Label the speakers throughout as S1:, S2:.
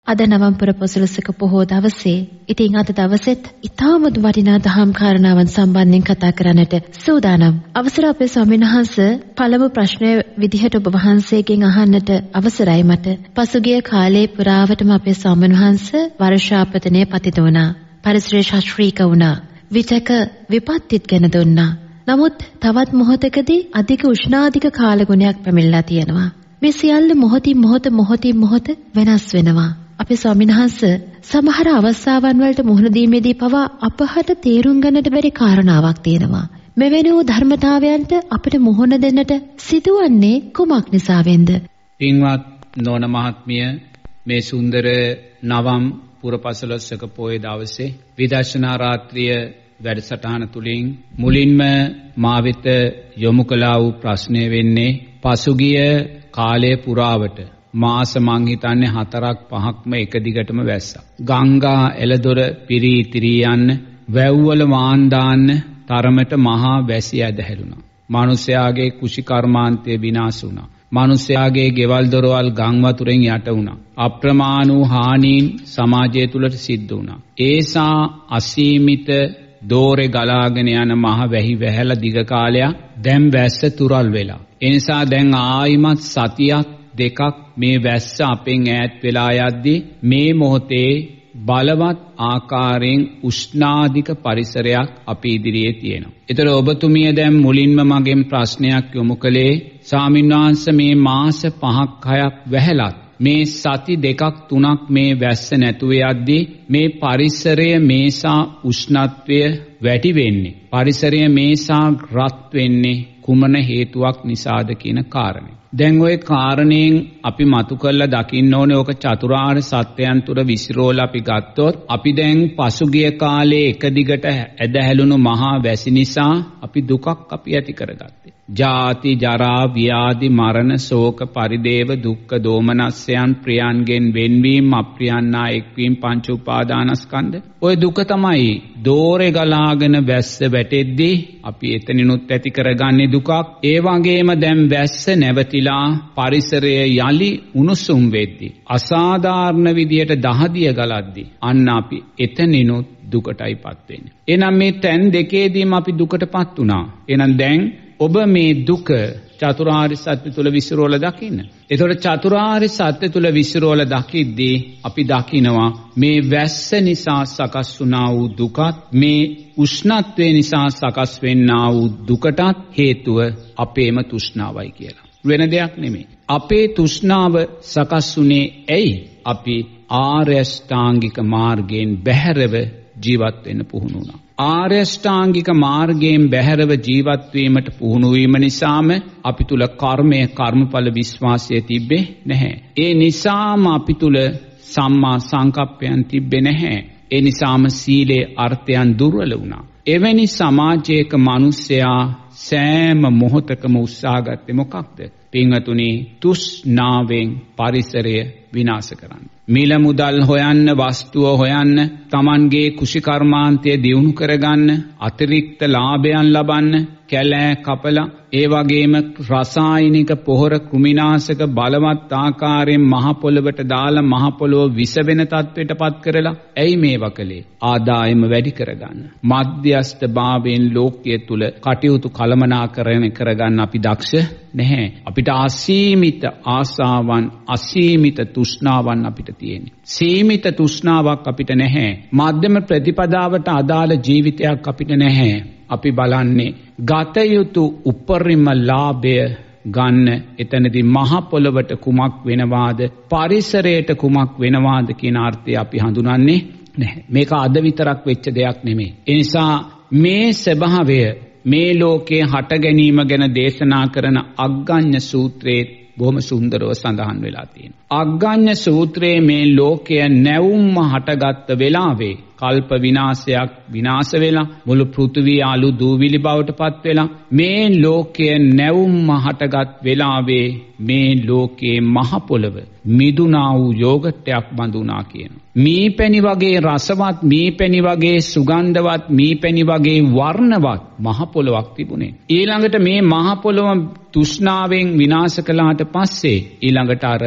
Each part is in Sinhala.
S1: අද නවම්පුර පොසොළොස්වක පොහෝ දවසේ ඉතින් අද දවසෙත් ඉතාම වටිනා දහම් කාරණාවන් සම්බන්ධයෙන් කතා කරන්නට සූදානම්. අවසර අපේ ස්වාමීන් වහන්සේ පළමු ප්‍රශ්නය විදිහට ඔබ වහන්සේගෙන් අහන්නට අවසරයි මට. පසුගිය කාලේ පුරාවටම අපේ ස්වාමීන් වහන්සේ වර්ෂාපතනය පතිත වුණා. පරිසරය ශාස්ත්‍රීය වුණා. විතක විපත්තිත් ගැන දුන්නා. නමුත් තවත් මොහොතකදී අධික උෂ්ණාධික කාලගුණයක් පැමිණලා තියෙනවා. මේ සියල්ල මොහොතින් මොහොත වෙනස් වෙනවා. අපේ ස්වාමීන් වහන්සේ සමහර අවස්ථාවන් වලට මුහුණ දීමේදී පවා අපහට තේරුම් ගන්නට බැරි කාරණාවක් තියෙනවා. මෙවැනි වූ ධර්මතාවයන්ට අපිට මුහුණ දෙන්නට සිදුවන්නේ කුමක් නිසාවෙන්ද?
S2: පින්වත් නෝන මහත්මිය, මේ සුන්දර නවම් පුරපසළොස්වක පොයේ දවසේ විදර්ශනා රාත්‍රිය වැඩසටහන තුලින් මුලින්ම මා වෙත යොමු කළා වූ ප්‍රශ්නය වෙන්නේ පසුගිය කාලය පුරාවට මාස මං හිතන්නේ 4-5ක්ම එක දිගටම වැස්සා. ගංගා එළදොර පිරී ඉතිරී යන්න, වැව්වල වාන් දාන්න තරමට මහා වැසි ඇදහැළුණා. මිනිස්යාගේ කුෂි කර්මාන්තය විනාශ වුණා. මිනිස්යාගේ ගෙවල් දොරවල් ගම් වතුරෙන් යට වුණා. අප්‍රමාණ වූ හානීන් සමාජය තුලට සිද්ධ වුණා. ඒසා අසීමිත දෝරේ ගලාගෙන යන මහ වැහි වැහැල දිග කාලයක් දැන් වැස්ස තුරල් වෙලා. ඒ නිසා දැන් ආයිමත් සතියක් දෙකක් මේ වැස්ස අපෙන් ඈත් වෙලා යද්දී මේ මොහොතේ බලවත් ආකාරයෙන් උෂ්ණාධික පරිසරයක් අපි ඉදිරියේ තියෙනවා. ඒතර ඔබතුමිය දැන් මුලින්ම මගෙන් ප්‍රශ්නයක් යොමු කළේ ස්වාමින්වහන්සේ මේ මාස 5-6ක් වැහැලත් මේ සති 2-3ක් මේ වැස්ස නැතුව යද්දී මේ පරිසරය මේසා උෂ්ණත්වය වැඩි වෙන්නේ, පරිසරය මේසා රත් වෙන්නේ කුමන හේතුවක් නිසාද කියන කාරණේ. දැන් ওই කාරණයෙන් අපි මතු කරලා දකින්න ඕනේ ඕක චතුරාර්ය සත්‍යයන් තුර විසිරෝලා අපි ගත්තොත් අපි දැන් පසුගිය කාලේ එක දිගට ඇදහැළුණු මහා වැසි නිසා අපි දුකක් අපි ඇති කරගත්තේ. ජාති ජරා ව්‍යාධි මරණ ශෝක පරිදේව දුක්ඛ දෝමනස්යන් ප්‍රියන්ගෙන් වෙන්වීම අප්‍රියන්නා එක්වීම පංච උපාදානස්කන්ධ ඔය දුක තමයි දෝරේ ගලාගෙන වැස්ස වැටෙද්දී අපි එතනිනුත් ඇති කරගන්නේ දුකක්. ඒ වගේම දැන් වැස්ස නැවතිලා පරිසරය යලි උණුසුම් වෙද්දී අසාධාරණ විදියට දහදිය ගලද්දී අන්න අපි එතනිනුත් දුකටයිපත් වෙන්නේ. එහෙනම් මේ තැන් දෙකේදීම අපි දුකටපත් වුණා. එහෙනම් දැන් ඔබ මේ දුක චතුරාර්ය සත්‍ය තුල විසිරෝලා දකින්න. ඒතකොට චතුරාර්ය සත්‍ය තුල විසිරෝලා දකිද්දී අපි දකිනවා මේ වැස්ස නිසා සකස් වුණා වූ දුකත් මේ උෂ්ණත්වය නිසා සකස් වෙන්නා වූ දුකටත් හේතුව අපේම තෘෂ්ණාවයි කියලා. වෙන දෙයක් නෙමෙයි. අපේ තෘෂ්ණාව සකස් වුණේ ඇයි? අපි ආර්ය අෂ්ටාංගික මාර්ගයෙන් බැහැරව ජීවත් වෙන්න පුහුණු වුණා. ආර්ය අෂ්ටාංගික මාර්ගයෙන් බැහැරව ජීවත් වීමට පුහුණු වීම නිසාම අපි තුල කර්මය කර්මඵල විශ්වාසය තිබ්බේ නැහැ. ඒ නිසාම අපි තුල සම්මා සංකප්පයන් තිබ්බේ නැහැ. ඒ නිසාම සීලේ අර්ථයන් දුර්වල වුණා. එවැනි සමාජයක මිනිසයා සෑම මොහොතකම උත්සාහ ගත්තේ මොකක්ද? පින්වතුනි, තෘෂ්ණාවෙන් පරිසරය විනාශ කරන්න. මිල මුදල් හොයන්න, වස්තුව හොයන්න, Tamanගේ කුෂි කර්මාන්තය දියුණු කරගන්න, අතිරික්ත ලාභයන් ලබන්න, කැලෑ කපලා ඒ වගේම රසායනික පොහොර කෘමිනාශක බලවත් ආකාරයෙන් මහ පොළවට දාලා මහ පොළොව විස වෙන තත්ත්වයටපත් කරලා ඇයි මේවා කළේ? ආදායම වැඩි කරගන්න. මධ්‍යස්ථ භාවයෙන් ලෝකයේ තුල කටයුතු කළමනාකරණය කරගන්න අපි දක්ෂ නැහැ. අපිට අසීමිත ආසාවන්, අසීමිත තෘෂ්ණාවන් අපිට තියෙන්නේ. සීමිත තෘෂ්ණාවක් අපිට නැහැ. මධ්‍යම ප්‍රතිපදාවට අදාළ ජීවිතයක් අපිට නැහැ. අපි බලන්නේ ගත යුතු උපරිම ලාභය ගන්න එතනදී මහ පොළවට කුමක් වෙනවාද, පරිසරයට කුමක් වෙනවාද කියන අර්ථය අපි හඳුනන්නේ නැහැ. මේක අද විතරක් වෙච්ච දෙයක් නෙමෙයි. ඒ නිසා මේ ස්වභාවය මේ ලෝකයේ හට ගැනීම ගැන දේශනා කරන අග්ගඤ්ඤ සූත්‍රයේ බොහොම සුන්දරව සඳහන් වෙලා තියෙනවා. අග්ගඤ්ඤ සූත්‍රයේ මේ ලෝකය නැවුම්ම හටගත්ත වෙලාවේ කල්ප විනාශයක් විනාශ වෙලා මුළු පෘථිවිය අලු දූවිලි බවට පත් වෙලා මේ ලෝකය නැවුම්ම හටගත් වෙලාවේ මේ ලෝකයේ මහ පොළව මිදුණා වූ යෝගටයක් බඳුනා කියනවා. මීපැණි වගේ රසවත්, මීපැණි වගේ සුගන්ධවත්, මීපැණි වගේ වර්ණවත් මහ පොළොවක් තිබුණේ. ඊළඟට මේ මහ පොළොව තෘෂ්ණාවෙන් විනාශ කළාට පස්සේ ඊළඟට අර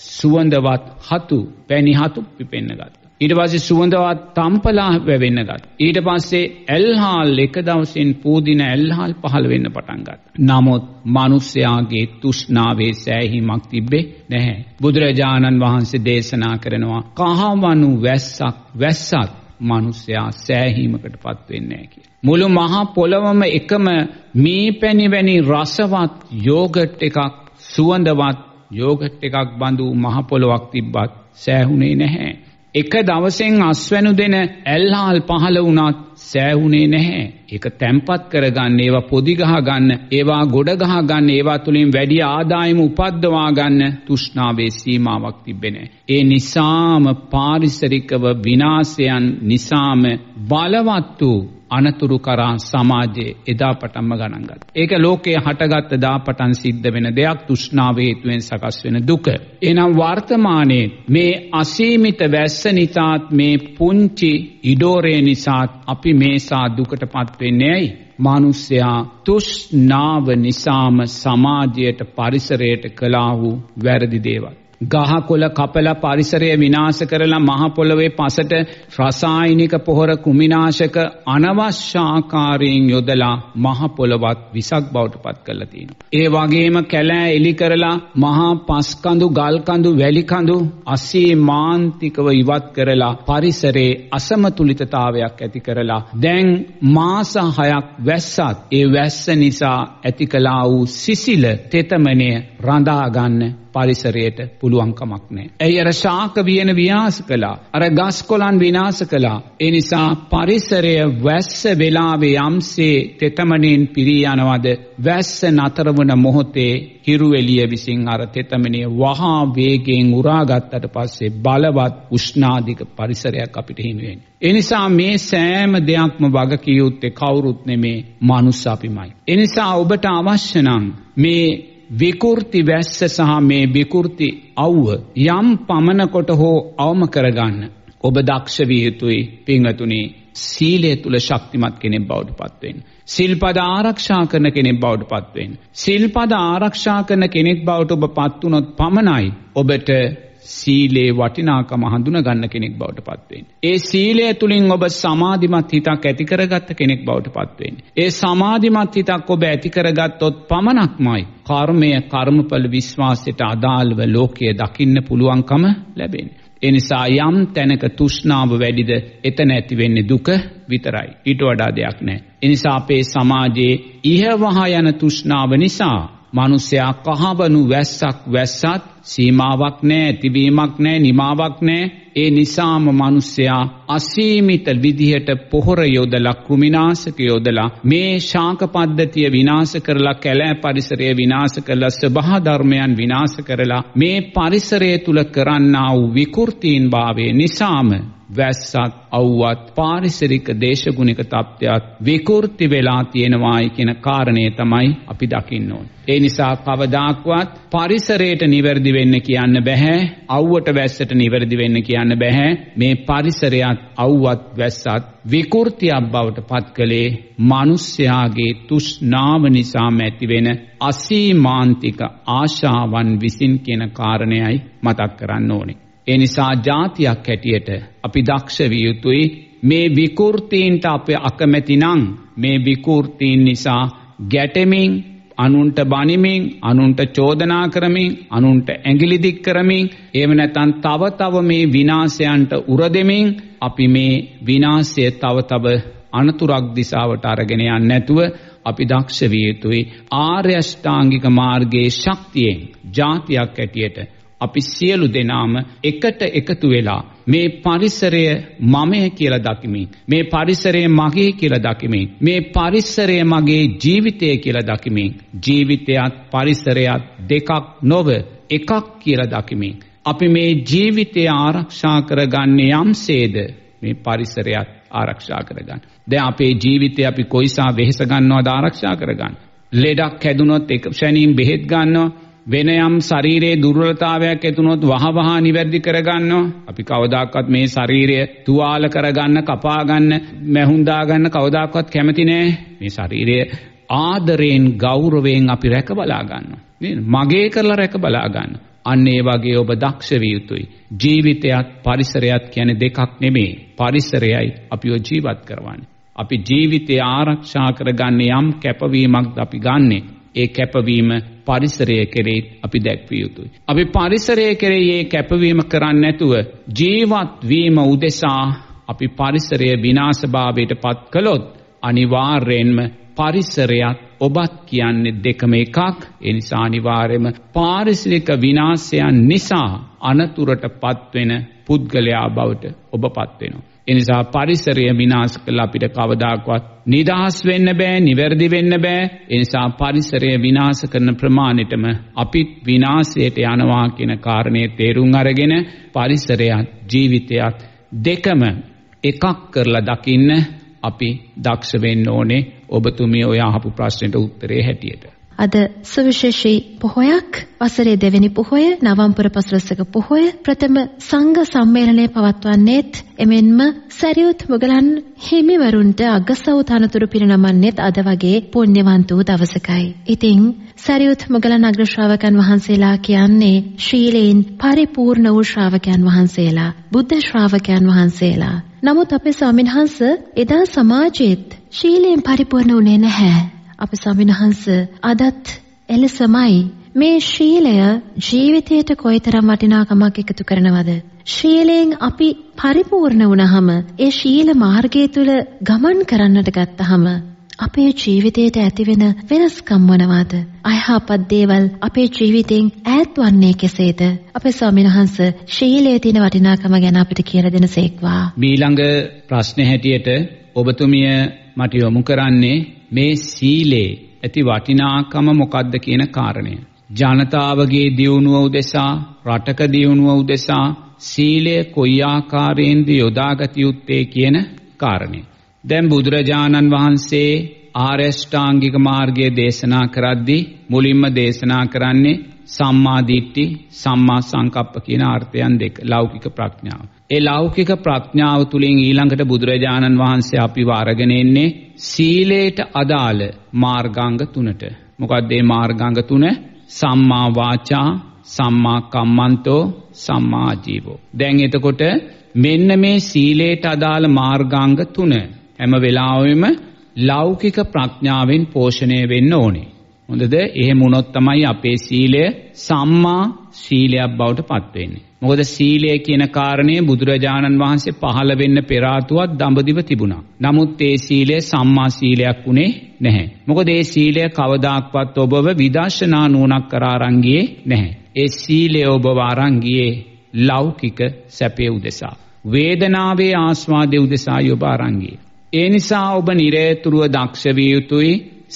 S2: සුවඳවත් හතු පැණි හතු පිපෙන්න ගත්තා. ඊට පස්සේ සුවඳවත් තම්පලා වැවෙන්න ගත්තා. ඊට පස්සේ ඇල්හාල් එක දවසින් පූදින ඇල්හාල් පහළ වෙන්න පටන් ගත්තා. නමුත් මිනිස්යාගේ තෘෂ්ණාවේ සෑහීමක් තිබ්බේ නැහැ. බුදුරජාණන් වහන්සේ දේශනා කරනවා කහවණු වැස්සත් මිනිස්යා සෑහීමකටපත් වෙන්නේ නැහැ කියලා. මුළු මහා පොළවම එකම මේ පැණි වැනි රසවත් යෝගට් එකක් සුවඳවත් යෝගට් එකක් බඳු මහ පොළොවක් තිබ්බත් සෑහුනේ නැහැ. එක දවසෙන් අස්වැනු දෙන ඇල්හාල් පහළ වුණත් සෑහුනේ නැහැ. ඒක තැම්පත් කරගන්න, ඒවා පොදි ගහ ගන්න, ඒවා ගොඩ ගහ ගන්න, ඒවා තුලින් වැඩි ආදායම උපද්දවා ගන්න තෘෂ්ණාවේ සීමාවක් තිබෙන්නේ නැහැ. ඒ නිසාම පාරිසරිකව විනාශයන් නිසාම බලවත් වූ අනතුරු කරා සමාජයේ එදා පටන්ම ගණන් ගත්තා. ඒක ලෝකයේ හටගත් දා පටන් සිද්ධ වෙන දෙයක්, තෘෂ්ණාව හේතුවෙන් සකස් වෙන දුක. එනම් වර්තමානයේ මේ අසීමිත වැස්ස නිසාත් මේ පුංචි ඉඩෝරේ නිසාත් අපි මේසා දුකටපත් වෙන්නේ ඇයි? මිනිසයා තෘෂ්ණාව නිසාම සමාජයට පරිසරයට කළා වූ වැරදි දේවල්. ගහකොළ කපලා පරිසරය විනාශ කරලා මහ පොළොවේ පසට රසායනික පොහොර කුමිනාශක අනවශ්‍ය ආකාරයෙන් යොදලා මහ පොළොවත් විසක් බවට පත් කරලා තියෙනවා. ඒ වගේම කැලෑ එලි කරලා මහා පස් කඳු, ගල් කඳු, වැලි කඳු අසීමාන්තිකව ඉවත් කරලා පරිසරයේ අසමතුලිතතාවයක් ඇති කරලා දැන් මාස 6ක් වැස්සත් ඒ වැස්ස නිසා ඇති කළා වූ සිසිල තෙතමනය රඳා ගන්න පරිසරයට පුළුවන් කමක් නැහැ. ඇයි අර ශාක වියන විනාශ කළා. අර ගස් කොළන් විනාශ කළා. ඒ නිසා පරිසරය වැස්ස වෙලාවේ යම්සේ තෙතමනෙන් පිරී යනවද වැස්ස නතර වන මොහොතේ හිරු එළිය විසින් අර තෙතමනේ වහා වේගයෙන් උරා ගත්තට පස්සේ බලවත් උෂ්ණාධික පරිසරයක් අපිට හිමි වෙන්නේ. ඒ නිසා මේ සෑම දෙයක්ම වගකිය යුත්තේ කවුරුත් නෙමේ මනුස්ස අපිමයි. ඒ නිසා ඔබට අවශ්‍ය නම් මේ විකෘති වැස්ස සහ මේ විකෘති අවුව යම් පමණකට හෝ අවම කරගන්න ඔබ දක්ෂ විය යුතුයි. පින්වතුනි, සීලය තුල ශක්තිමත් කෙනෙක් බවට පත් වෙන්න. සිල්පද ආරක්ෂා කරන කෙනෙක් බවට පත් වෙන්න. සිල්පද ආරක්ෂා කරන කෙනෙක් බවට ඔබ පත් වුණොත් පමණයි ඔබට සීලේ වටිනාකම හඳුනා ගන්න කෙනෙක් බවට පත් වෙන්නේ. ඒ සීලය තුලින් ඔබ සමාධිමත් හිතක් ඇති කරගත්ත කෙනෙක් බවට පත් වෙන්නේ. ඒ සමාධිමත් හිතක් ඔබ ඇති කරගත්තොත් පමණක්මයි කර්මය, කර්මඵල විශ්වාසයට අදාළව ලෝකයේ දකින්න පුළුවන්කම ලැබෙන්නේ. ඒ නිසා යම් තැනක තෘෂ්ණාව වැඩිද එතන ඇති වෙන්නේ දුක විතරයි. ඊට වඩා දෙයක් නැහැ. ඒ නිසා අපේ සමාජයේ ඉහවහ යන තෘෂ්ණාව නිසා මිනිසයා කහවණු වැස්සත් සීමාවක් නැහැ, තිබීමක් නැහැ, නිමාවක් නැහැ. ඒ නිසාම මිනිසයා අසීමිත විදිහට පොහොර යොදලා, කුමිනාශක යොදලා මේ ශාක පද්ධතිය විනාශ කරලා, කැලෑ පරිසරය විනාශ කරලා, සබහා ධර්මයන් විනාශ කරලා මේ පරිසරය තුල කරන්නා වූ විකෘතීන් භාවයේ නිසාම වැස්සත් අවුවත් පාරිසරික දේශගුණික තත්ත්වයක් විකෘති වෙලා තියෙනවායි කියන කාරණේ තමයි අපි දකින්න ඕනේ. ඒ නිසා කවදාක්වත් පරිසරයට නිවැරදි වෙන්න කියන්න බෑ. අවුවට වැස්සට නිවැරදි වෙන්න කියන්න බෑ. මේ පරිසරයත් අවුවත් වැස්සත් විකෘතියක් බවට පත් කළේ මිනිස්යාගේ තෘෂ්ණාව නිසා ඇතිවෙන අසීමාන්තික ආශාවන් විසින් කියන කාරණයයි මතක් කරන්න ඕනේ. ඒ නිසා ජාතියක් හැටියට අපි දක්ෂ විය යුතුයි. මේ විකෘතීන්ට අපි අකමැති නම් මේ විකෘතීන් නිසා ගැටෙමින්, අනුන්ට බනිමින්, අනුන්ට චෝදනා කරමින්, අනුන්ට ඇඟිලි දික් කරමින්, එහෙම නැත්නම් තව මේ විනාශයන්ට උර දෙමින් අපි මේ විනාශය තව අනතුරක් දිශාවට අරගෙන යන්නේ නැතුව අපි දක්ෂ විය යුතුයි. ආර්ය අෂ්ටාංගික මාර්ගයේ ශක්තියෙන් ජාතියක් හැටියට අපි සියලු දෙනාම එකට එකතු වෙලා මේ පරිසරය මමය කියලා දකිමින්, මේ පරිසරය මගේ කියලා දකිමින්, මේ පරිසරය මගේ ජීවිතය කියලා දකිමින්, ජීවිතයත් පරිසරයත් දෙකක් නොව එකක් කියලා දකිමින් අපි මේ ජීවිතය ආරක්ෂා කරගන්නේ යම්සේද මේ පරිසරයත් ආරක්ෂා කරගන්න. දැන් අපේ ජීවිතය අපි කොයිසා වෙහෙස ගන්නවද ආරක්ෂා කරගන්න. ලෙඩක් හැදුනොත් එක ක්ෂණින් බෙහෙත් ගන්නවා. වෙන යම් ශරීරයේ දුර්වලතාවයක් ඇතිවුනොත් වහවහ නිවැරදි කරගන්නවා. අපි කවදාකවත් මේ ශරීරය තුවාල කරගන්න, කපා ගන්න, මැහුම් දාගන්න කවදාකවත් කැමති නෑ. මේ ශරීරය ආදරයෙන්, ගෞරවයෙන් අපි රැක බලා ගන්නවා. නේද? මගේ කරලා රැක බලා ගන්නවා. අන්න ඒ වගේ ඔබ දක්ෂ විය යුතුයි. ජීවිතයත් පරිසරයත් කියන්නේ දෙකක් නෙමෙයි. පරිසරයයි අපිව ජීවත් කරවන්නේ. අපි ජීවිතය ආරක්ෂා කරගන්න යම් කැපවීමක් අපි ගන්නෙ. ඒ කැපවීම පරිසරය කෙරෙහි අපි දැක්විය යුතුයි. අපි පරිසරය කෙරෙහි මේ කැපවීම කරන්නේ නැතුව ජීවත් වීම උදෙසා අපි පරිසරය විනාශභාවයට පත් කළොත් අනිවාර්යෙන්ම පරිසරයත් ඔබත් කියන්නේ දෙකම එකක්. ඒ නිසා අනිවාර්යයෙන්ම පාරිසරික විනාශයන් නිසා අනතුරට පත්වෙන පුද්ගලයා බවට ඔබපත් වෙනවා. ඒ නිසා පරිසරය විනාශ කළා අපිට කවදාකවත් නිදහස් වෙන්න බෑ, නිවැරදි වෙන්න බෑ. ඒ නිසා පරිසරය විනාශ කරන ප්‍රමාණයටම අපි විනාශයට යනවා කියන කාරණේ තේරුම් අරගෙන පරිසරයත් ජීවිතයත් දෙකම එකක් කරලා දකින්න අපි දක්ෂ වෙන්න ඕනේ. ඔබතුමිය ඔය අහපු ප්‍රශ්නෙට උත්තරේ හැටියට.
S1: අද සුවිශේෂී පොහොයක් වසරේ දෙවෙනි පොහොය නවම්පුර පසළොස්වක පොහොය ප්‍රථම සංඝ සම්මේලනය පවත්වන්නේත් එමෙන්ම සරියුත් මුගලන් හිමිවරුන්ට අගසව් තනතුරු පිරිනමන්නේත් අද වගේ පුණ්‍යවන්ත වූ දවසකයි. ඉතින් සරියුත් මුගලන් අග්‍ර ශ්‍රාවකයන් වහන්සේලා කියන්නේ ශීලයෙන් පරිපූර්ණ වූ ශ්‍රාවකයන් වහන්සේලා, බුද්ධ ශ්‍රාවකයන් වහන්සේලා. නමුත් අපේ ස්වාමීන් වහන්සේ එදා සමාජයේත් ශීලයෙන් පරිපූර්ණ වුණේ නැහැ. අපේ ස්වාමීන් වහන්සේ අදත් එලෙසමයි මේ ශීලය ජීවිතයට කොයිතරම් වටිනාකමක් එකතු කරනවද? ශීලයෙන් අපි පරිපූර්ණ වුණාම ඒ ශීල මාර්ගය තුල ගමන් කරන්නට ගත්තහම අපේ ජීවිතයට ඇතිවෙන වෙනස්කම් මොනවාද? අයහපත් දේවල් අපේ ජීවිතෙන් ඈත්වන්නේ කෙසේද? අපේ ස්වාමීන් වහන්සේ ශීලයේ තියෙන වටිනාකම ගැන අපිට කියලා දෙනසේක්වා.
S2: ඊළඟ ප්‍රශ්නේ හැටියට ඔබතුමිය මට යොමු කරන්නේ මේ සීලේ ඇති වටිනාකම මොකක්ද කියන කාරණය. ජනතාවගේ දියුණුව උදෙසා, රටක දියුණුව උදෙසා සීලය කොයි ආකාරයෙන්ද යොදාගත යුත්තේ කියන කාරණය. දැන් බුදුරජාණන් වහන්සේ ආර්ය ශ්‍රාංගික මාර්ගය දේශනා කරද්දී මුලින්ම දේශනා කරන්නේ සම්මා දිට්ඨි, සම්මා සංකප්ප කියන අර්ථයන් දෙක. ලෞකික ප්‍රඥාව. ඒ ලෞකික ප්‍රඥාව තුලින් ඊළඟට බුදුරජාණන් වහන්සේ අපිව අරගෙන එන්නේ සීලයට අදාළ මාර්ගාංග තුනට. මොකක්ද මේ මාර්ගාංග තුන? සම්මා වාචා, සම්මා කම්මන්තෝ, සම්මා ආජීවෝ. දැන් එතකොට මෙන්න මේ සීලයට අදාළ මාර්ගාංග තුන හැම වෙලාවෙම ලෞකික ප්‍රඥාවෙන් පෝෂණය වෙන්න ඕනේ. හොඳද? එහෙම වුණොත් තමයි අපේ සීලය සම්මා සීලයක් බවට පත් වෙන්නේ. මොකද සීලය කියන කාරණේ බුදුරජාණන් වහන්සේ පහළ වෙන්න පෙර ආතුවත් දඹදිව තිබුණා. නමුත් ඒ සීලය සම්මා සීලයක් උනේ නැහැ. මොකද ඒ සීලය කවදාක්වත් ඔබව විදර්ශනා නුවණක් කරා අරන් ගියේ නැහැ. ඒ සීලය ඔබව අරන් ගියේ ලෞකික සැපේ උදෙසා. වේදනාවේ ආස්වාදයේ උදෙසා ඔබ අරන් ගියේ. ඒ නිසා ඔබ නිරේතුරුව දක්ෂ විය යුතුයි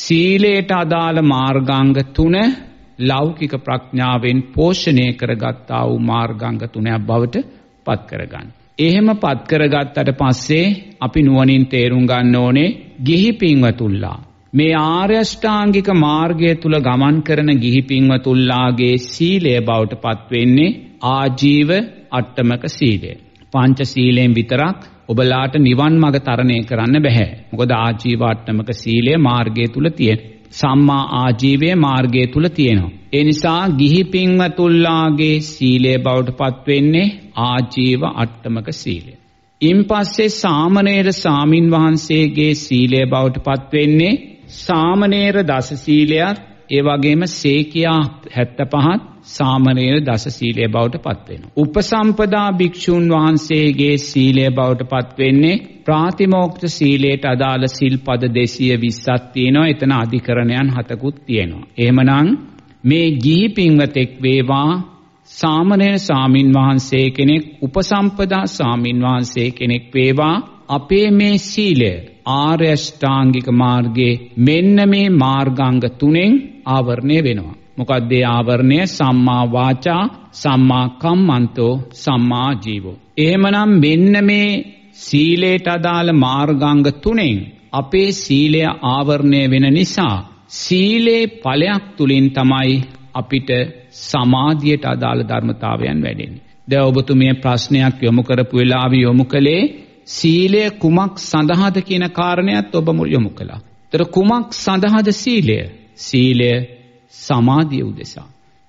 S2: සීලයට අදාළ මාර්ගාංග තුන ලෞකික ප්‍රඥාවෙන් පෝෂණය කරගත්තා වූ මාර්ගාංග තුනක් බවට පත් කරගන්න. එහෙම පත් කරගත්තට පස්සේ අපි නුවණින් තේරුම් ගන්න ඕනේ ගිහි පින්වතුල්ලා මේ ආර්ය අෂ්ටාංගික මාර්ගය තුල ගමන් කරන ගිහි පින්වතුල්ලාගේ සීලය බවට පත් වෙන්නේ ආජීව අට්ටමක සීලය. පංච සීලයෙන් විතරක් ඔබලාට නිවන් මඟ තරණය කරන්න බෑ. මොකද ආජීව අට්ටමක සීලය මාර්ගය තුල තියෙන. සම්මා ආජීවයේ මාර්ගය තුල තියෙනවා. ඒ නිසා ගිහි පින්වතුල්ලාගේ සීලය බවට පත් වෙන්නේ ආජීව අට්ටමක සීලය. ඉන්පස්සේ සාමණේර සාමින් වහන්සේගේ සීලය බවට පත් වෙන්නේ සාමණේර දස සීලයත්, ඒ වගේම සේකියා 75ත් සාමණේර දස සීලය බවට පත් වෙනවා. උපසම්පදා භික්ෂුන් වහන්සේගේ සීලය බවට පත් වෙන්නේ ප්‍රාතිමෝක්ෂ සීලයට අදාළ සිල්පද 220ක් තියෙනවා. එතන අධිකරණයන් 7කුත් තියෙනවා. එහෙමනම් මේ ගිහි පින්වතෙක් වේවා, සාමණේර සාමින් වහන්සේ කෙනෙක්, උපසම්පදා සාමින් වහන්සේ කෙනෙක් වේවා, අපේ මේ සීලය ආර්ය අෂ්ටාංගික මාර්ගයේ මෙන්න මේ මාර්ගාංග තුනෙන් ආවරණය වෙනවා. මොකක්ද ඒ ආවරණය? සම්මා වාචා, සම්මා කම්මන්තෝ, සම්මා ජීවෝ. එහෙමනම් මෙන්න මේ සීලයට අදාළ මාර්ගාංග තුනෙන් අපේ සීලය ආවරණය වෙන නිසා සීලේ ඵලයක් තුලින් තමයි අපිට සමාධියට අදාළ ධර්මතාවයන් වැඩෙන්නේ. දැන් ඔබතුමිය ප්‍රශ්නයක් යොමු කරපු වෙලාවේ යොමු කළේ සීලය කුමක් සඳහාද කියන කාරණයත් ඔබ යොමු කළා. ඒතර කුමක් සඳහාද සීලය? සීලය සමාධිය උදෙසා.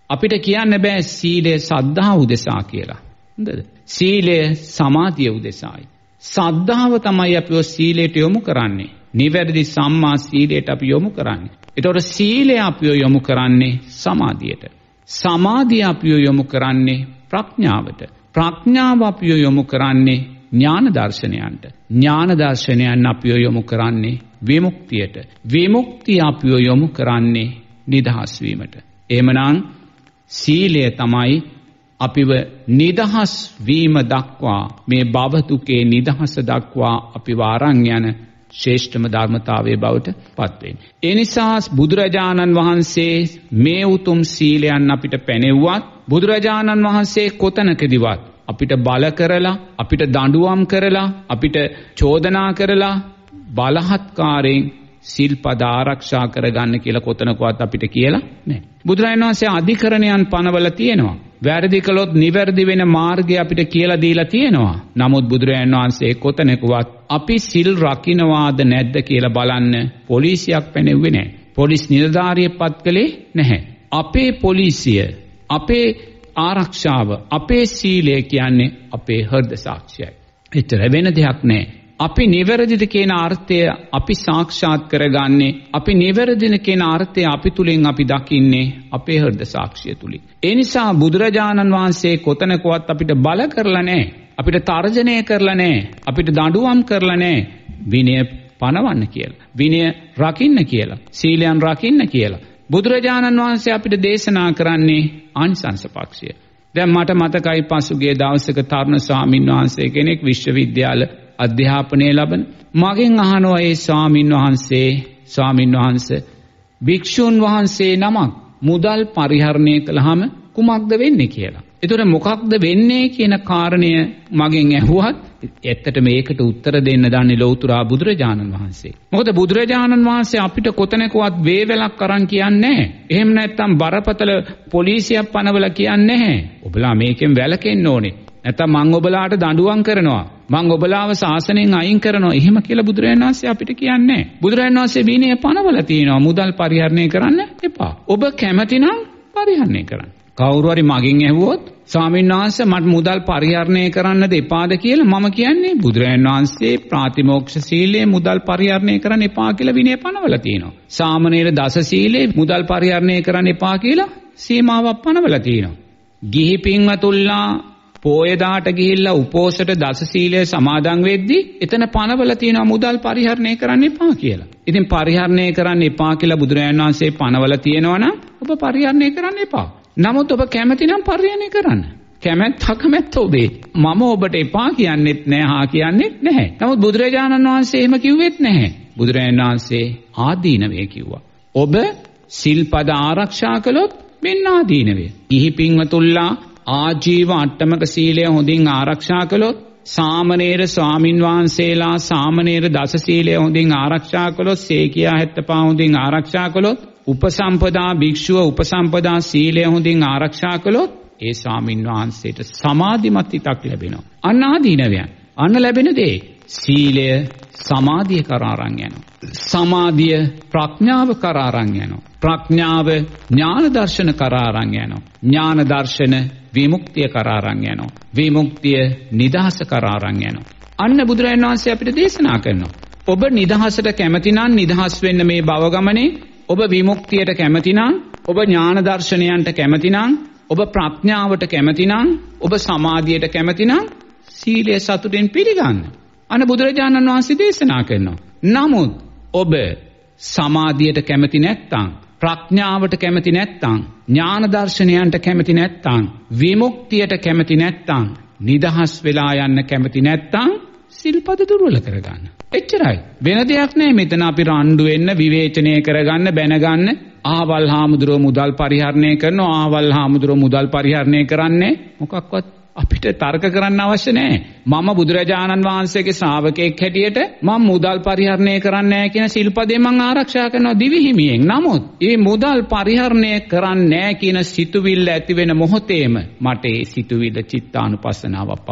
S2: අපිට කියන්න බෑ සීලය සද්ධාව උදෙසා කියලා. හොඳද? සීලය සමාධිය උදෙසායි. සද්ධාව තමයි අපිව සීලයට යොමු කරන්නේ. නිවැරදි සම්මා සීලයට අපි යොමු කරන්නේ. ඒතකොට සීලය අපිව යොමු කරන්නේ සමාධියට. සමාධිය අපිව යොමු කරන්නේ ප්‍රඥාවට. ප්‍රඥාව අපිව යොමු කරන්නේ ඥාන දර්ශනයන්ට. ඥාන දර්ශනයන් අපිව යොමු කරන්නේ විමුක්තියට. විමුක්තිය අපිව යොමු කරන්නේ නිදහස් වීමට. එහෙමනම් සීලය තමයි අපිව නිදහස් වීම දක්වා මේ භව දුකේ නිදහස දක්වා අපිව අරන් යන ශ්‍රේෂ්ඨම ධර්මතාවයේ බවට පත් වෙන්නේ. ඒ නිසා බුදුරජාණන් වහන්සේ මේ උතුම් සීලයන් අපිට පැනෙව්වත් බුදුරජාණන් වහන්සේ කොතනකදීවත් අපිට බල කරලා අපිට දඬුවම් කරලා අපිට චෝදනා කරලා බලහත්කාරයෙන් සිල්පද ආරක්ෂා කරගන්න කියලා කොතනකවත් අපිට කියලා නැහැ. බුදුරජාණන් වහන්සේ අධිකරණයන් පනවල තියෙනවා. වැරදි කළොත් නිවැරදි වෙන මාර්ගය අපිට කියලා දීලා තියෙනවා. නමුත් බුදුරජාණන් වහන්සේ කොතනකවත් අපි සිල් රකින්නවාද නැද්ද කියලා බලන්න පොලිසියක් පැනෙව්වේ නැහැ. පොලිස් නිලධාරියෙක්පත් කළේ නැහැ. අපේ පොලිසිය, අපේ ආරක්ෂාව, අපේ සීලය කියන්නේ අපේ හෘද සාක්ෂියයි. එච්චර වෙන දෙයක් නැහැ. අපි නිවැරදිද කියන අර්ථය අපි සාක්ෂාත් කරගන්නේ, අපි නිවැරදිද කියන අර්ථය අපි තුලින් අපි දකින්නේ අපේ හෘද සාක්ෂිය තුලින්. ඒ නිසා බුදුරජාණන් වහන්සේ කොතනකවත් අපිට බල කරලා නැහැ, අපිට තර්ජනය කරලා නැහැ, අපිට දඬුවම් කරලා නැහැ විනය පනවන්න කියලා, විනය රකින්න කියලා, සීලයන් රකින්න කියලා. බුදුරජාණන් වහන්සේ අපිට දේශනා කරන්නේ ආනිසංස පක්ෂය. දැන් මට මතකයි පසුගිය දවසක තරුණ ස්වාමින් වහන්සේ කෙනෙක් විශ්වවිද්‍යාල අධ්‍යාපනය ලබන මගෙන් අහනවා ඒ ස්වාමින් වහන්සේ භික්ෂුන් වහන්සේ නමක් මුදල් පරිහරණය කළාම කුමක්ද වෙන්නේ කියලා. ඒතර මොකක්ද වෙන්නේ කියන කාරණය මගෙන් ඇහුවත් ඇත්තට මේකට උත්තර දෙන්න දන්නේ ලෞතර බුදුරජාණන් වහන්සේ. මොකද බුදුරජාණන් වහන්සේ අපිට කොතනකවත් වේවැලක් අරන් කියන්නේ නැහැ. එහෙම නැත්නම් බරපතල පොලිසියක් පනවලා කියන්නේ නැහැ. ඔබලා මේකෙන් වැළකෙන්න ඕනේ. නැත්නම් මං ඔබලාට දඬුවම් කරනවා, මං ඔබලාව ශාසනයෙන් අයින් කරනවා, එහෙම කියලා බුදුරජාණන් වහන්සේ අපිට කියන්නේ නැහැ. බුදුරජාණන් වහන්සේ විනය පනවලා තියෙනවා මුදල් පරිහරණය කරන්න එපා. ඔබ කැමති නම් පරිහරණය කරන්න. කවුරු හරි මගෙන් ඇහුවොත් ස්වාමීන් වහන්සේ මට මුදල් පරිහරණය කරන්නද එපාද කියලා මම කියන්නේ බුදුරජාණන් වහන්සේ ප්‍රාතිමෝක්ෂ සීලයේ මුදල් පරිහරණය කරන්න එපා කියලා විනය පනවලා තියෙනවා. සාමණේර දස සීලයේ මුදල් පරිහරණය කරන්න එපා කියලා සීමාවක් පනවලා තියෙනවා. ගිහි පින්වතුල්ලා පෝයදාට ගිහිල්ලා උපෝසත දස සීලය සමාදන් වෙද්දී එතන පනවල තියෙනවා මුදල් පරිහරණය කරන්න එපා කියලා. ඉතින් පරිහරණය කරන්න එපා කියලා බුදුරජාණන් වහන්සේ පනවල තියෙනවනම් ඔබ පරිහරණය කරන්න එපා. නමුත් ඔබ කැමති නම් පරිහරණය කරන්න. කැමැත්ත ඔබේ. මම ඔබට එපා කියන්නෙත් නැහැ, හා කියන්නෙත් නැහැ. නමුත් බුදුරජාණන් වහන්සේ එහෙම කිව්වෙත් නැහැ. බුදුරජාණන් වහන්සේ ආදීනවේ කිව්වා. ඔබ සිල්පද ආරක්ෂා කළොත් මෙන්න ආදීනවේ. ගිහි පින්වතුල්ලා ආජීව අට්ටමක සීලය හොඳින් ආරක්ෂා කළොත්, සාමණේර ස්වාමින් වහන්සේලා සාමණේර දස සීලය හොඳින් ආරක්ෂා කළොත්, සේකියා 75 හොඳින් ආරක්ෂා කළොත්, උපසම්පදා භික්ෂුව උපසම්පදා සීලය හොඳින් ආරක්ෂා කළොත් ඒ ස්වාමින් වහන්සේට සමාධිමත් හිතක් ලැබෙනවා. අන්න ආදීනවයන්. අන්න ලැබෙන දේ සීලය සමාධිය කරා අරන් යනවා. සමාධිය ප්‍රඥාව කරා අරන් යනවා. ප්‍රඥාව ඥාන දර්ශන කරා අරන් යනවා. ඥාන දර්ශන විමුක්තිය කරා අරන් යනවා. විමුක්තිය නිදහස කරා අරන් යනවා. අන්න බුදුරජාණන් වහන්සේ අපිට දේශනා කරනවා. ඔබ නිදහසට කැමති නම් නිදහස් වෙන්න මේ භව ගමනේ, ඔබ විමුක්තියට කැමති නම්, ඔබ ඥාන දර්ශනයන්ට කැමති නම්, ඔබ ප්‍රඥාවට කැමති නම්, ඔබ සමාධියට කැමති නම් සීලය සතුටෙන් පිළිගන්න. අන්න බුදුරජාණන් වහන්සේ දේශනා කරනවා. නමුත් ඔබ සමාධියට කැමති නැත්නම්, ප්‍රඥාවට කැමති නැත්නම්, ඥාන දර්ශනයන්ට කැමති නැත්නම්, විමුක්තියට කැමති නැත්නම්, නිදහස් වෙලා යන්න කැමති නැත්නම් සිල්පද දුර්වල කරගන්න. එච්චරයි. වෙන දෙයක් නෑ. මෙතන අපි රණ්ඩු වෙන්න, විවේචනය කරගන්න, බැනගන්න. ආවල් හාමුදුරුවෝ මුදල් පරිහරණය කරනවා, ආවල් හාමුදුරුවෝ මුදල් පරිහරණය කරන්නේ මොකක්වත් අපිට තර්ක කරන්න අවශ්‍ය නැහැ. මම බුදුරජාණන් වහන්සේගේ ශ්‍රාවකෙක් හැටියට මම මුදල් පරිහරණය කරන්නේ නැහැ කියන සිල්පදේ මම ආරක්ෂා කරනවා දිවි හිමියෙන්. නමුත් මේ මුදල් පරිහරණය කරන්නේ නැහැ කියන සිතුවිල්ල ඇති වෙන මොහොතේම මට ඒ සිතුවිල්ල චිත්තානුපස්සනාවක් පමණයි.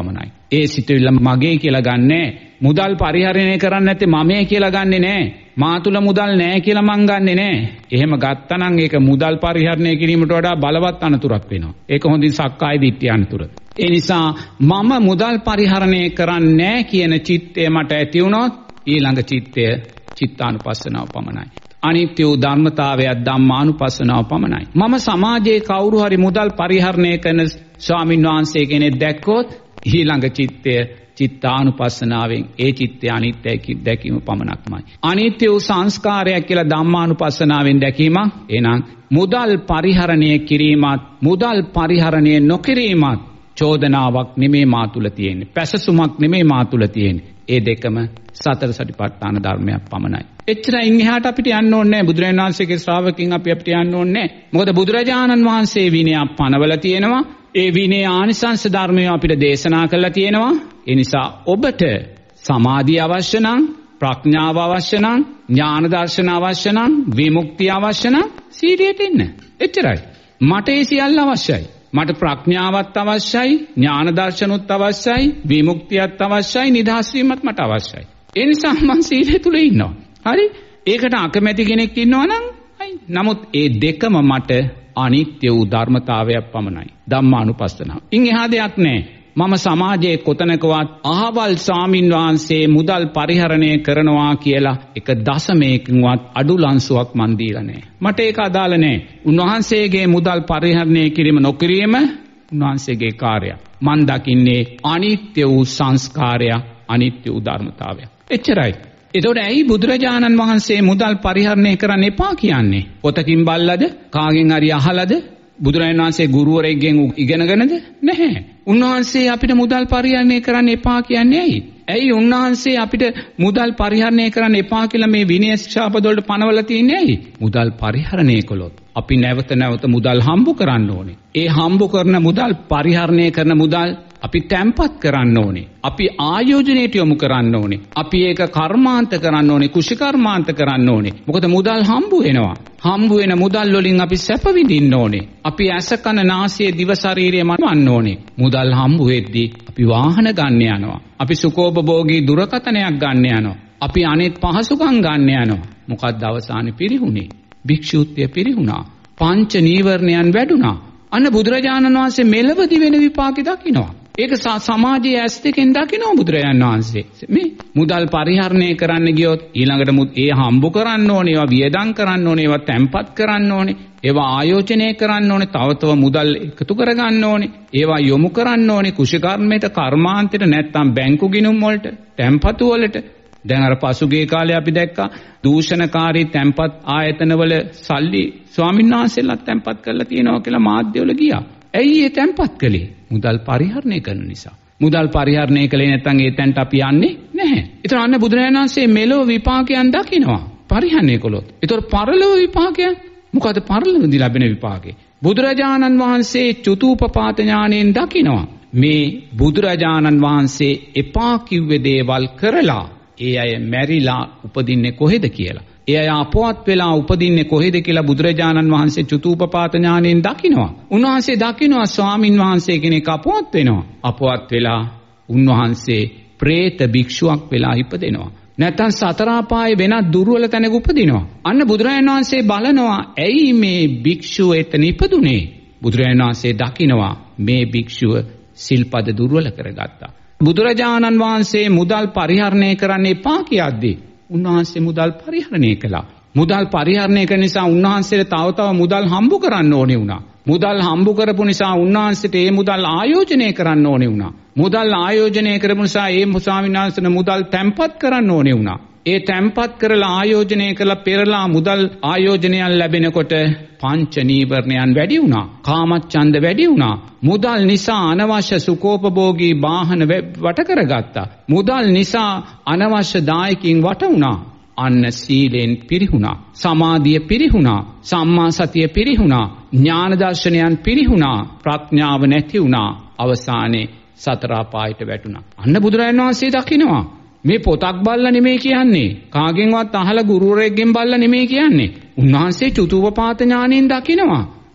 S2: ඒ සිතුවිල්ල මගේ කියලා ගන්නෑ. මුදල් පරිහරණය කරන්නේ නැත්තේ මමයි කියලා ගන්නෙ නෑ. මා තුල මුදල් නෑ කියලා මං ගන්නෙ නෑ. එහෙම ගත්තනම් ඒක මුදල් පරිහරණය කිරීමට වඩා බලවත් අනතුරක් වෙනවා. ඒක හොඳින් සක්කාය දිට්ඨිය අනතුර. ඒ නිසා මම මුදල් පරිහරණය කරන්නේ නෑ කියන චිත්තය මට ඇති වුණොත් ඊළඟ චිත්තය චිත්තානුපස්සනාව පමණයි. අනිත්‍ය වූ ධර්මතාවයක් ධම්මානුපස්සනාව පමණයි. මම සමාජයේ කවුරු හරි මුදල් පරිහරණය කරන ස්වාමීන් වහන්සේ කෙනෙක් දැක්කොත් ඊළඟ චිත්තය චිත්තානුපස්සනාවෙන් ඒ චිත්තය අනිත්‍යයි දැකීම පමණක්මයි. අනිත්‍ය වූ සංස්කාරයක් කියලා ධම්මානුපස්සනාවෙන් දැකීමක්. එහෙනම් මුදල් පරිහරණය කිරීමත් මුදල් පරිහරණය නොකිරීමත් චෝදනාවක් නෙමේ මා තුල තියෙන්නේ. පැසසුමක් නෙමේ මා තුල තියෙන්නේ. ඒ දෙකම සතර සටිපට්ඨාන ධර්මයක් පමණයි. එච්චරයින් එහාට අපිට යන්න ඕනේ නැහැ. බුදුරජාණන් වහන්සේගේ ශ්‍රාවකින් අපිට යන්න ඕනේ නැහැ. මොකද බුදුරජාණන් වහන්සේ විනයක් පනවලා තියෙනවා. ඒ විනය ආනිසංස ධර්මය අපිට දේශනා කරලා තියෙනවා. ඒ නිසා ඔබට සමාධිය අවශ්‍ය නම්, ප්‍රඥාව අවශ්‍ය නම්, ඥාන දර්ශන අවශ්‍ය නම්, විමුක්තිය අවශ්‍ය නම් සීලයට එන්න. එච්චරයි. මට ඒ සියල්ල අවශ්‍යයි. මට ප්‍රඥාවත් අවශ්‍යයි, ඥාන දර්ශනොත් අවශ්‍යයි, විමුක්තියත් අවශ්‍යයි, නිදහස් වීමත් මට අවශ්‍යයි. ඒ නිසා මං සීලය තුල ඉන්නවා. හරි? ඒකට අකමැති කෙනෙක් ඉන්නවා නම් නමුත් ඒ දෙකම මට අනිත්‍ය වූ ධර්මතාවයක් පමණයි. ධම්මානුපස්සනාව. ඉන් එහා දෙයක් නැහැ. මම සමාජයේ කොතනකවත් අහවල් ස්වාමින් වහන්සේ මුදල් පරිහරණය කරනවා කියලා එක දශමයකින්වත් අඩු ලන්සුවක් මන් දීලා නැහැ. මට ඒක අදාළ නැහැ. උන්වහන්සේගේ මුදල් පරිහරණය කිරීම නොකිරීම උන්වහන්සේගේ කාර්යයක්. මන් දකින්නේ අනිත්‍ය වූ සංස්කාරය, අනිත්‍ය වූ ධර්මතාවය. එච්චරයි. එතකොට ඇයි බුදුරජාණන් වහන්සේ මුදල් පරිහරණය කරන්න එපා කියන්නේ? පොතකින් බල්ලද? කාගෙන් හරි අහලද? බුදුරජාණන් වහන්සේ ගුරුවරයෙක්ගෙන් ඉගෙනගෙනද? නැහැ. උන්වහන්සේ අපිට මුදල් පරිහරණය කරන්න එපා කියන්නේ ඇයි? ඇයි උන්වහන්සේ අපිට මුදල් පරිහරණය කරන්න එපා කියලා මේ විනය ශික්ෂාපද වලට පනවලා තියන්නේ ඇයි? මුදල් පරිහරණය කළොත් අපි නැවත නැවත මුදල් හම්බ කරන්න ඕනේ. ඒ හම්බ කරන මුදල් පරිහරණය කරන මුදල් අපි තැම්පත් කරන්න ඕනේ. අපි ආයෝජනයට යොමු කරන්න ඕනේ. අපි ඒක කර්මාන්ත කරන්න ඕනේ, කුෂිකර්මාන්ත කරන්න ඕනේ. මොකද මුදල් හම්බ වෙනවා. හම්බ වෙන මුදල් වලින් අපි සැප විඳින්න ඕනේ. අපි ඇස කන නාසය දිව ශරීරය මනවන්න ඕනේ. මුදල් හම්බ වෙද්දී අපි වාහන ගන්න යනවා. අපි සුඛෝපභෝගී දුරකථනයක් ගන්න යනවා. අපි අනෙක් පහසුකම් ගන්න යනවා. මොකක්ද අවසානයේ පිරිහුනේ? භික්ෂුත්වය පිරිහුණා. පංච නීවරණයන් වැඩුණා. අන්න බුදුරජාණන් වහන්සේ මෙලවදි වෙන විපාකෙ දකින්නවා. ඒක සමාජයේ ඇස් දෙකෙන් දකින්න බුදුරජාණන් වහන්සේ. මේ මුදල් පරිහරණය කරන්න ගියොත් ඊළඟට ඒ හම්බ කරන්න ඕනේ, ඒවා වියදම් කරන්න ඕනේ, ඒවා තැම්පත් කරන්න ඕනේ, ඒවා ආයෝජනය කරන්න ඕනේ, තව මුදල් එකතු කරගන්න ඕනේ, ඒවා යොමු කරන්න ඕනේ කුෂිකර්මයට, කර්මාන්තයට, නැත්නම් බැංකු ගිණුම් වලට, තැම්පතු වලට. දැන් අර පසුගිය කාලේ අපි දැක්කා දූෂණකාරී තැම්පත් ආයතනවල සල්ලි ස්වාමීන් වහන්සේලාත් තැම්පත් කරලා තියෙනවා කියලා මාධ්‍යවල ගියා. ඇයි ඒ තැම්පත් කළේ? මුදල් පරිහරණය කරන නිසා. මුදල් පරිහරණය කළේ නැත්නම් ඒ තැනට අපි යන්නේ නැහැ. ඒතර අන්න බුදුරජාණන් වහන්සේ මෙලොව විපාකයන් දකින්නවා. පරිහරණය කළොත්. ඒතර පරලොව විපාකය මොකද? පරලොවදී ලැබෙන විපාකේ. බුදුරජාණන් වහන්සේ චුතූපපාත ඥාණයෙන් දකින්නවා. මේ බුදුරජාණන් වහන්සේ එපා කිව්වේ දේවල් කරලා ඒ අය මැරිලා උපදින්නේ කොහෙද කියලා. ඒ අය අපවත් වෙලා උපදින්නේ කොහෙද කියලා බුදුරජාණන් වහන්සේ චුතූපපාත ඥාණයෙන් දකින්නවා. උන්වහන්සේ දකින්නවා ස්වාමින් වහන්සේ කෙනෙක් අපවත් වෙනවා. අපවත් වෙලා උන්වහන්සේ പ്രേත භික්ෂුවක් වෙලා ඉපදෙනවා. නැත්නම් සතර ආපායේ වෙනත් දුර්වල තැනක උපදිනවා. අන්න බුදුරජාණන් වහන්සේ බලනවා ඇයි මේ භික්ෂුව එතන ඉපදුනේ? බුදුරජාණන් වහන්සේ දකින්නවා මේ භික්ෂුව සිල්පද දුර්වල කරගත්තා. බුදුරජාණන් වහන්සේ මුදල් පරිහරණය කරන්න එපා කියද්දී උන්වහන්සේ මුදල් පරිහරණය කළා. මුදල් පරිහරණය කරන නිසා උන්වහන්සේට තව මුදල් හම්බ කරන්න ඕනේ වුණා. මුදල් හම්බ කරපු නිසා උන්වහන්සේට ඒ මුදල් ආයෝජනය කරන්න ඕනේ වුණා. මුදල් ආයෝජනය කරපු නිසා ඒ ස්වාමීන් වහන්සේට මුදල් තැම්පත් කරන්න ඕනේ වුණා. ඒ තැම්පත් කරලා ආයෝජනය කරලා පෙරලා මුදල් ආයෝජනයන් ලැබෙනකොට පංච නීවරණයන් වැඩි වුණා. කාමච්ඡන්ද වැඩි වුණා. මුදල් නිසා අනවශ්‍ය සුඛෝපභෝගී වාහන වට කරගත්තා. මුදල් නිසා අනවශ්‍ය දායකින් වට වුණා. අන්න සීලෙන් පිරිහුණා. සමාධිය පිරිහුණා. සම්මා සතිය පිරිහුණා. ඥාන දර්ශනයන් පිරිහුණා. ප්‍රඥාව නැති වුණා. අවසානයේ සතර අපායට වැටුණා. අන්න බුදුරජාණන් වහන්සේ දකින්නවා. මේ පොතක් බල්ලා නෙමෙයි කියන්නේ. කාගෙන්වත් අහලා ගුරුවරයෙක්ගෙන් බල්ලා නෙමෙයි කියන්නේ. උන්වහන්සේ චුතූපපාත ඥාණයෙන් දකින්නවා.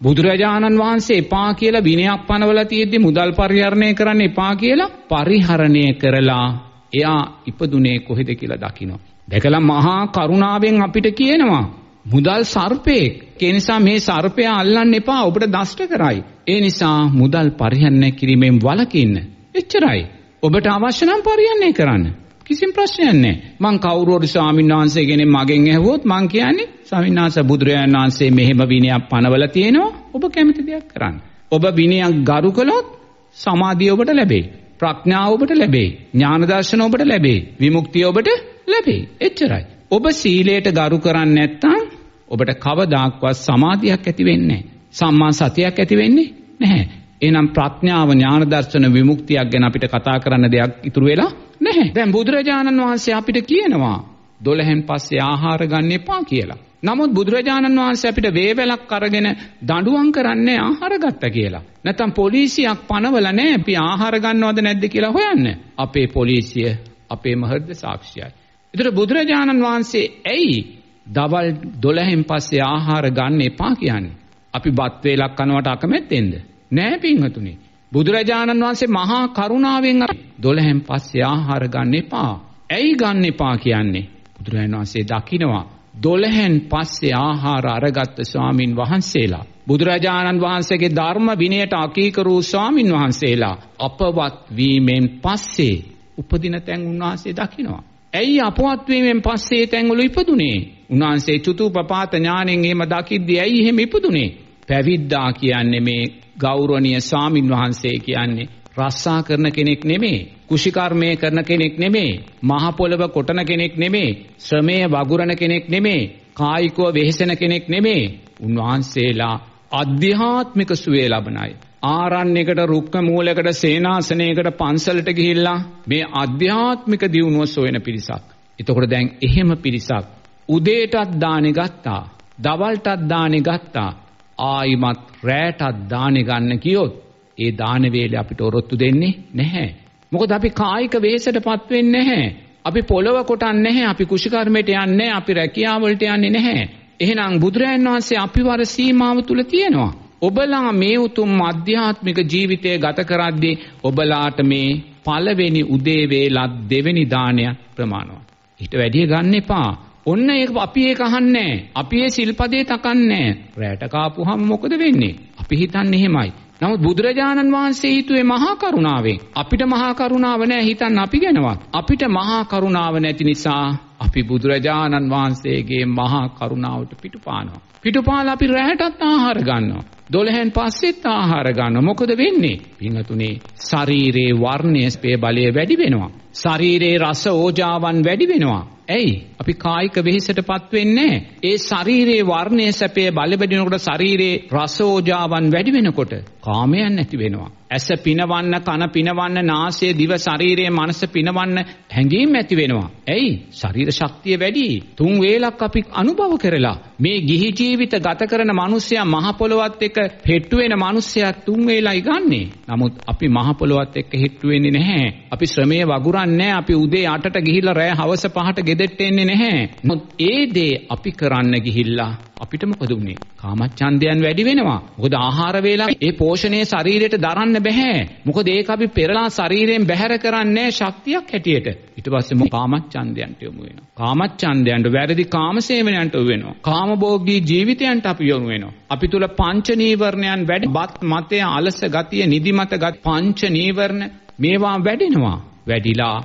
S2: බුදුරජාණන් වහන්සේ එපා කියලා විනයක් පනවලා තියෙද්දි මුදල් පරිහරණය කරන්න එපා කියලා පරිහරණය කරලා එයා ඉපදුනේ කොහෙද කියලා දකින්න. දැකලා මහා කරුණාවෙන් අපිට කියනවා මුදල් සර්පෙක්. ඒ නිසා මේ සර්පයා අල්ලන්න එපා ඔබට දෂ්ට කරයි. ඒ නිසා මුදල් පරිහරණය කිරීමෙන් වළකින්න. එච්චරයි. ඔබට අවශ්‍ය නම් පරිහරණය කරන්න. කිසිම ප්‍රශ්නයක් නැහැ. මං කවුරු හරි ස්වාමීන් වහන්සේ කෙනෙක් මගෙන් ඇහුවොත් මං කියන්නේ ස්වාමීන් වහන්සේ බුදුරජාණන් වහන්සේ මෙහෙම විනයක් පනවලා තියෙනවා. ඔබ කැමති දෙයක් කරන්න. ඔබ විනයක් ගරු කළොත් සමාධිය ඔබට ලැබෙයි. ප්‍රඥාව ඔබට ලැබෙයි. ඥාන දර්ශන ඔබට ලැබෙයි. විමුක්තිය ඔබට ලැබෙයි. එච්චරයි. ඔබ සීලයට ගරු කරන්නේ නැත්නම් ඔබට කවදාක්වත් සමාධියක් ඇති වෙන්නේ නැහැ. සම්මා සතියක් ඇති වෙන්නේ නැහැ. එහෙනම් ප්‍රඥාව ඥාන දර්ශන විමුක්තියක් ගැන අපිට කතා කරන්න දෙයක් ඉතුරු වෙලා නැහැ. දැන් බුදුරජාණන් වහන්සේ අපිට කියනවා 12න් පස්සේ ආහාර ගන්න එපා කියලා. නමුත් බුදුරජාණන් වහන්සේ අපිට වේවැලක් අරගෙන දඬුවම් කරන්නේ ආහාර ගත්තා කියලා. නැත්නම් පොලිසියක් පනවලා නැහැ අපි ආහාර ගන්නවද නැද්ද කියලා හොයන්න. අපේ පොලිසිය අපේම හෘද සාක්ෂියයි. ඒතර බුදුරජාණන් වහන්සේ ඇයි දවල් 12න් පස්සේ ආහාර ගන්න එපා කියන්නේ? අපි බත් වේලක් කනවට අකමැත්තෙන්ද? නෑ පින්වතුනි. බුදුරජාණන් වහන්සේ මහා කරුණාවෙන් 12න් පස්සේ ආහාර ගන්න එපා. ඇයි ගන්න එපා කියන්නේ? බුදුරජාණන් වහන්සේ දකිනවා 12න් පස්සේ ආහාර අරගත්ත ස්වාමින් වහන්සේලා බුදුරජාණන් වහන්සේගේ ධර්ම විනයට අකීකරු ස්වාමින් වහන්සේලා අපවත් වීමෙන් පස්සේ උපදින තැන් උන්වහන්සේ දකිනවා. ඇයි අපවත් වීමෙන් පස්සේ තැන්වල ඉපදුනේ? උන්වහන්සේ චුතුපපාත ඥාණයෙන් එහෙම දකිද්දී ඇයි එහෙම ඉපදුනේ? පැවිද්දා කියන්නේ මේ ගෞරවනීය ස්වාමින් වහන්සේ කියන්නේ රස්සා කරන කෙනෙක් නෙමෙයි, කුෂිකර්මය කරන කෙනෙක් නෙමෙයි, මහ පොළව කොටන කෙනෙක් නෙමෙයි, ශ්‍රමයේ වගුරන කෙනෙක් නෙමෙයි, කායිකව වෙහෙසෙන කෙනෙක් නෙමෙයි. උන්වහන්සේලා අධ්‍යාත්මික සුවය ලබන අය. ආරණ්‍යයකට, රුක්ක මූලයකට, සේනාසනයකට, පන්සලට ගිහිල්ලා මේ අධ්‍යාත්මික දියුණුව සොයන පිරිසක්. එතකොට දැන් එහෙම පිරිසක් උදේටත් දානෙ ගත්තා, දවල්ටත් දානෙ ගත්තා, ආයිමත් රැටත් දානෙ ගන්න කියොත් ඒ දාන වේලේ අපිට ඔරොත්තු දෙන්නේ නැහැ. මොකද අපි කායික වෙහෙසටපත් වෙන්නේ නැහැ. අපි පොළව කොටන්නේ නැහැ. අපි කුෂිකර්මයට යන්නේ නැහැ. අපි රැකියාව වලට යන්නේ නැහැ. එහෙනම් බුදුරජාණන් වහන්සේ අපිව අර සීමාව තුල තියෙනවා. ඔබලා මේ උතුම් ආධ්‍යාත්මික ජීවිතය ගත කරද්දී ඔබලාට මේ පළවෙනි උදේ වේලත් දෙවෙනි දානය ප්‍රමාණවත්. ඊට වැඩිය ගන්න එපා. ඔන්න ඒක අපි ඒක අහන්නේ. අපි ඒ සිල්පදේ තකන්නේ. රැට කාපුවහම මොකද වෙන්නේ? අපි හිතන්නේ එහෙමයි. නමුත් බුදුරජාණන් වහන්සේ හිතුවේ මහා කරුණාවෙන්. අපිට මහා කරුණාව නැහැ හිතන්න අපි ගැනවත්. අපිට මහා කරුණාව නැති නිසා අපි බුදුරජාණන් වහන්සේගේ මහා කරුණාවට පිටුපානවා. පිටුපාලා අපි රැටත් ආහාර ගන්නවා. 12න් පස්සෙත් ආහාර ගන්නවා. මොකද වෙන්නේ? පින්වතුනි, ශරීරයේ වර්ණයේ ස්පේ බලය වැඩි වෙනවා. ශරීරයේ රස ඕජාවන් වැඩි වෙනවා. ඇයි? අපි කායික වෙහෙසටපත් වෙන්නේ. ඒ ශරීරයේ වර්ණයේ සැපේ බල බැදිනකොට ශරීරයේ රස ඕජාවන් වැඩි වෙනකොට කාමයන් නැති වෙනවා. ඇස පිනවන්න, කන පිනවන්න, නාසය, දිව, ශරීරයේ මනස පිනවන්න හැඟීම් ඇති වෙනවා. ඇයි? ශරීර ශක්තිය වැඩි. 3 වේලක් අපි අනුභව කරලා මේ ගිහි ජීවිත ගත කරන මිනිස්සයා මහ පොළොවත් එක්ක හෙට්ටු වෙන මිනිස්සයා 3 වේලයි ගන්නෙ. නමුත් අපි මහ පොළොවත් එක්ක හෙට්ටු වෙන්නේ නැහැ. අපි ශ්‍රමයේ වගුරන්නේ නැහැ. අපි උදේ 8ට ගිහිල්ලා රෑ හවස 5ට ගෙදෙට්ට එන්නේ නැහැ. නමුත් ඒ දේ අපි කරන්න ගිහිල්ලා අපිට මොකද උනේ? කාමච්ඡන්දයන් වැඩි වෙනවා. මොකද ආහාර වේලා ඒ පෝෂණයේ ශරීරයට දරන්න බෑ. මොකද ඒක අපි පෙරලා ශරීරයෙන් බැහැර කරන්නේ ශක්තියක් හැටියට. ඊට පස්සේ කාමච්ඡන්දයන්ට යොමු වෙනවා. කාමච්ඡන්දයන්ට වැරදි කාමසේවනයන්ට යොමු වෙනවා. කාමභෝගී ජීවිතයන්ට අපි යොමු වෙනවා. අපි තුල පංච නීවරණයන් වැඩි. බත් මතය, අලස ගතිය, නිදිමත ගතිය, පංච නීවරණ මේවා වැඩිනවා. වැඩිලා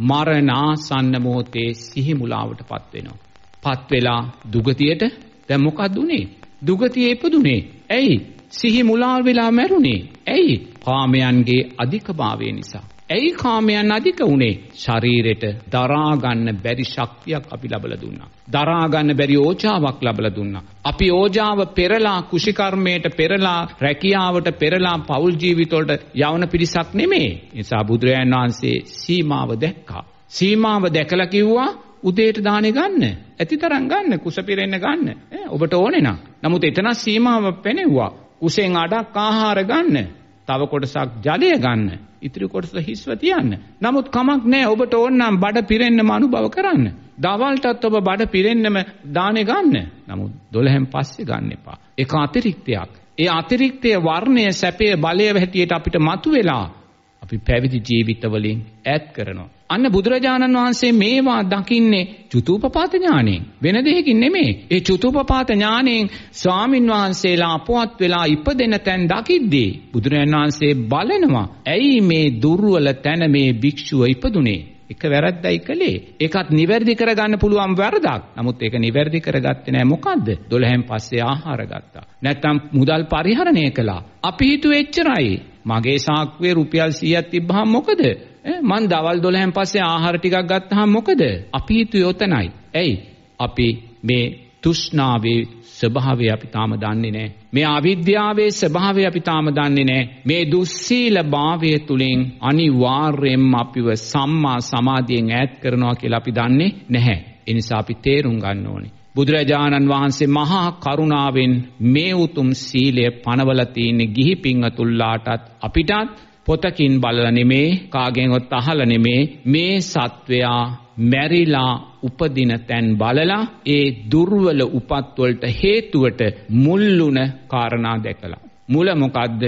S2: මරණාසන්න මොහොතේ සිහි මුලාවටපත් වෙනවා. පත් වෙලා දුගතියට. දැන් මොකක්ද උනේ? දුගතියේ ඉපදුනේ. ඇයි? සිහි මුලා වෙලා මැරුණේ. ඇයි? කාමයන්ගේ අධිකභාවය නිසා. ඇයි කාමයන් අධික උනේ? ශරීරෙට දරා ගන්න බැරි ශක්තියක් අපි ලබලා දුන්නා. දරා ගන්න බැරි ඕජාවක් ලබලා දුන්නා. අපි ඕජාව පෙරලා කුෂිකර්මයට පෙරලා රැකියාවට පෙරලා පෞල් ජීවිතවලට යවන පිරිසක් නෙමෙයි. ඒ නිසා බුදුරජාණන් වහන්සේ සීමාව දැක්කා. සීමාව දැකලා කිව්වා උදේට දානෙ ගන්න. ඇතිතරම් ගන්න, කුස පිරෙන්න ගන්න. ඔබට ඕනේ නම්. නමුත් එතන සීමාව පෙනෙව්වා. කුසෙන් අඩක් ආහාර ගන්න. තව කොටසක් ජලය ගන්න. ඉතිරි කොටස හිස්ව තියන්න. නමුත් කමක් නැහැ. ඔබට ඕන නම් බඩ පිරෙන්නම අනුභව කරන්න. දවල්ටත් ඔබ බඩ පිරෙන්නම දානෙ ගන්න. නමුත් 12න් පස්සේ ගන්න එපා. ඒක අතිරික්තයක්. ඒ අතිරික්තයේ වර්ණය සැපේ බලය හැටියට අපිට මතුවෙලා අපි පැවිදි ජීවිතවලින් ඈත් කරනවා. අන්න බුදුරජාණන් වහන්සේ මේවා දකින්නේ චුතූපපාත ඥාණයෙන්. වෙන දෙයකින් නෙමෙයි. ඒ චුතූපපාත ඥාණයෙන් ස්වාමින් වහන්සේලා අපවත් වෙලා ඉපදෙන තැන් දකිද්දී බුදුරජාණන් වහන්සේ බලනවා. ඇයි මේ දුර්වල තැන මේ භික්ෂුව ඉපදුනේ? එක වැරද්දයි කළේ. ඒකත් නිවැරදි කරගන්න පුළුවන් වැරදක්. නමුත් ඒක නිවැරදි කරගත්තේ නැහැ. මොකද්ද? 12න් පස්සේ ආහාර ගත්තා. නැත්තම් මුදල් පරිහරණය කළා. අපි හිතුවේ එච්චරයි. මගේ සාක්කුවේ රුපියල් 100ක් තිබ්බහම මොකද? මං දවල් 12න් පස්සේ ආහාර ටිකක් ගත්තාම මොකද? අපි හිතුවේ ඔතනයි. ඇයි? අපි මේ තෘෂ්ණාවේ ස්වභාවය අපි තාම දන්නේ නැහැ. මේ අවිද්‍යාවේ ස්වභාවය අපි තාම දන්නේ නැහැ. මේ දුස්සීල භාවය තුලින් අනිවාර්යයෙන්ම අපිව සම්මා සමාධියෙන් ඈත් කරනවා කියලා අපි දන්නේ නැහැ. ඒ නිසා අපි තේරුම් ගන්න ඕනේ. බුදුරජාණන් වහන්සේ මහා කරුණාවෙන් මේ උතුම් සීලය පනවලා තියෙන ගිහි පින්වතුන්ලාටත් අපිටත් පොතකින් බලලා නෙමේ, කාගෙන්වත් අහලා නෙමේ, මේ සත්වයා මැරිලා උපදින තැන් බලලා ඒ දුර්වල උපත් වලට හේතුවට මුල්ුණ කාරණා දැකලා. මුල මොකද්ද?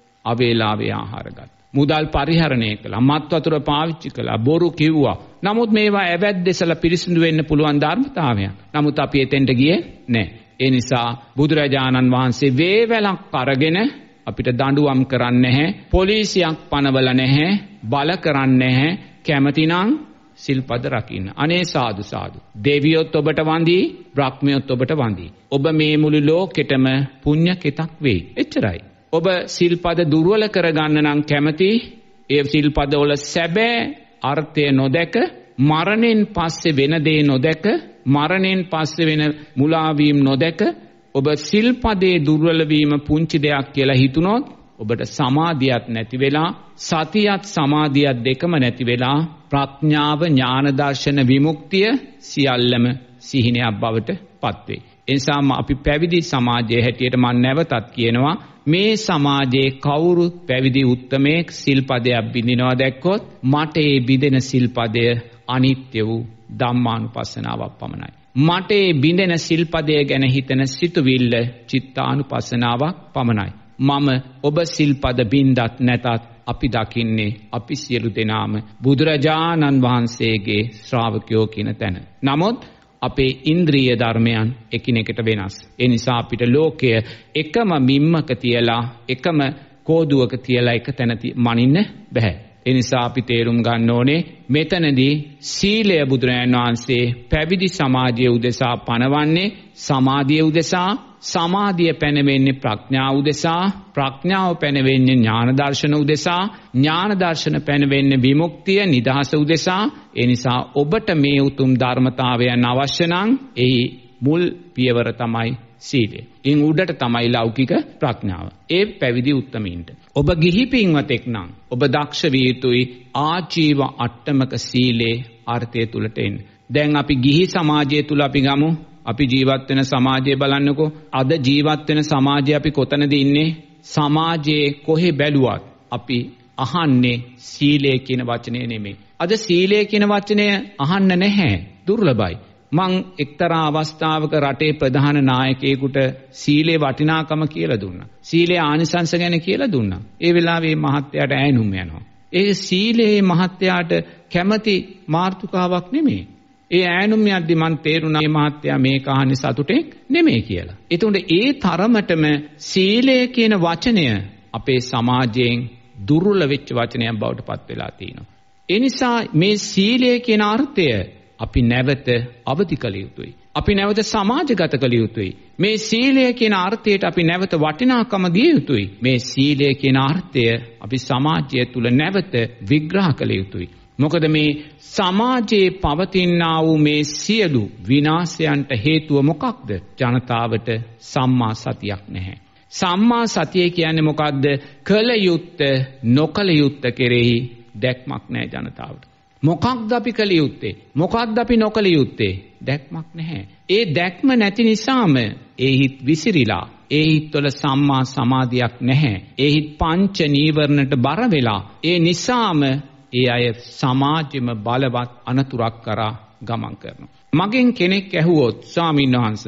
S2: අවේලාවේ ආහාර ගත්තා. මුදල් පරිහරණය කළා. මත් වතුර පාවිච්චි කළා. බොරු කිව්වා. නමුත් මේවා ඇවැද්දෙසලා පිරිසිදු වෙන්න පුළුවන් ධර්මතාවයක්. නමුත් අපි එතෙන්ට ගියේ නැහැ. ඒ නිසා බුදුරජාණන් වහන්සේ වේවැලක් අරගෙන අපිට දඬුවම් කරන්නේ නැහැ. පොලිසියක් පනවලා නැහැ. බල කරන්නේ නැහැ. කැමතිනම් සිල්පද රකින්න. අනේ සාදු සාදු. දෙවියොත් ඔබට වඳී, බ්‍රහ්මයොත් ඔබට වඳී. ඔබ මේ මුළු ලෝකෙටම පුණ්‍ය කෙතක් වෙයි. එච්චරයි. ඔබ සිල්පද දුර්වල කරගන්න නම් කැමති, ඒ සිල්පද වල සැබෑ අර්ථය නොදැක, මරණයෙන් පස්සේ වෙන දේ නොදැක, මරණයෙන් පස්සේ වෙන මුලාවීම් නොදැක, ඔබ සිල්පදේ දුර්වල වීම පුංචි දෙයක් කියලා හිතුනොත් ඔබට සමාධියක් නැති වෙලා, සතියත් සමාධියත් දෙකම නැති වෙලා, ප්‍රඥාව, ඥාන දර්ශන, විමුක්තිය සියල්ලම සිහිනයක් බවට පත් වෙයි. ඒ නිසා අපි පැවිදි සමාජයේ හැටියට මම නැවතත් කියනවා, මේ සමාජයේ කවුරු පැවිදි උත්තමයෙක් සිල්පදයක් බිඳිනවා දැක්කොත් මට ඒ බිඳෙන සිල්පදය අනිත්‍ය වූ ධම්මානුපස්සනාවක් පමණයි. මට ඒ බිඳෙන සිල්පදය ගැන හිතන සිතුවිල්ල චිත්තානුපස්සනාවක් පමණයි. මම ඔබ සිල්පද බින්දත් නැතත් අපි දකින්නේ අපි සියලු දෙනාම බුදුරජාණන් වහන්සේගේ ශ්‍රාවකයෝ කියන තැන. නමුත් අපේ ඉන්ද්‍රිය ධර්මයන් එකිනෙකට වෙනස්. ඒ නිසා අපිට ලෝකය එකම මිම්මක තියලා, එකම කෝදුවක තියලා එක තැන මනින්න බෑ. ඒ නිසා අපි තේරුම් ගන්න ඕනේ මෙතනදී සීලය බුදුරජාණන් වහන්සේ පැවිදි සමාජයේ උදෙසා පනවන්නේ සමාධිය උදෙසා, සමාධිය පැනවෙන්නේ ප්‍රඥාව උදෙසා, ප්‍රඥාව පැනවෙන්නේ ඥාන දර්ශන උදෙසා, ඥාන දර්ශන පැනවෙන්නේ විමුක්තිය, නිදහස උදෙසා. ඒ නිසා ඔබට මේ උතුම් ධර්මතාවයන් අවශ්‍ය නම් එහි මුල් පියවර තමයි සීලය. ඉන් උඩට තමයි ලෞකික ප්‍රඥාව. ඒ පැවිදි උත්තමීන්ට. ඔබ ගිහි පින්වතෙක් නම් ඔබ දක්ෂ විය යුතුයි ආජීව අට්ටමක සීලේ අර්ථය තුලට එන්න. දැන් අපි ගිහි සමාජය තුල අපි ගමු. අපි ජීවත් වෙන සමාජය බලන්නකෝ. අද ජීවත් වෙන සමාජය අපි කොතනද ඉන්නේ? සමාජයේ කොහෙ බැලුවත් අපි අහන්නේ සීලය කියන වචනේ නෙමෙයි. අද සීලය කියන වචනය අහන්න නැහැ. දුර්ලභයි. මං එක්තරා අවස්ථාවක රටේ ප්‍රධාන නායකයෙකුට සීලේ වටිනාකම කියලා දුන්නා. සීලේ ආනිසංස ගැන කියලා දුන්නා. ඒ වෙලාවේ මහත්තයාට ඈනුම් යනවා. ඒ සීලේ මහත්තයාට කැමති මාර්තුකාවක් නෙමෙයි. ඒ ඈනුම් යද්දි මං තේරුණා මේ මහත්තයා මේක අහන්නේ සතුටෙන් නෙමෙයි කියලා. ඒතුණු ඒ තරමටම සීලය කියන වචනය අපේ සමාජයෙන් දුර්වල වෙච්ච වචනයක් බවට පත් වෙලා තියෙනවා. ඒ නිසා මේ සීලය කියන අර්ථය අපි නැවත අවදි කළ යුතුයි. අපි නැවත සමාජගත කළ යුතුයි. මේ සීලය කියන අර්ථයට අපි නැවත වටිනාකම දිය යුතුයි. මේ සීලය කියන අර්ථය අපි සමාජය තුල නැවත විග්‍රහ කළ යුතුයි. මොකද මේ සමාජයේ පවතිනා වූ මේ සියලු විනාශයන්ට හේතුව මොකක්ද? ජනතාවට සම්මා සතියක් නැහැ. සම්මා සතිය කියන්නේ මොකක්ද? කළ යුත්තේ නොකළ යුත්තේ කෙරෙහි දැක්මක් නැහැ ජනතාවට. මොකක්ද අපි කළ යුත්තේ? මොකක්ද අපි නොකළ යුත්තේ? දැක්මක් නැහැ. ඒ දැක්ම නැති නිසාම ඒ හිත් විසිරිලා, ඒ හිත්වල සම්මා සමාධියක් නැහැ. ඒ හිත් පංච නීවරණට බර වෙලා, ඒ නිසාම ඒ අය සමාජෙම බලවත් අනතුරක් කරා ගමන් කරනවා. මගෙන් කෙනෙක් ඇහුවොත්, ස්වාමීන් වහන්සේ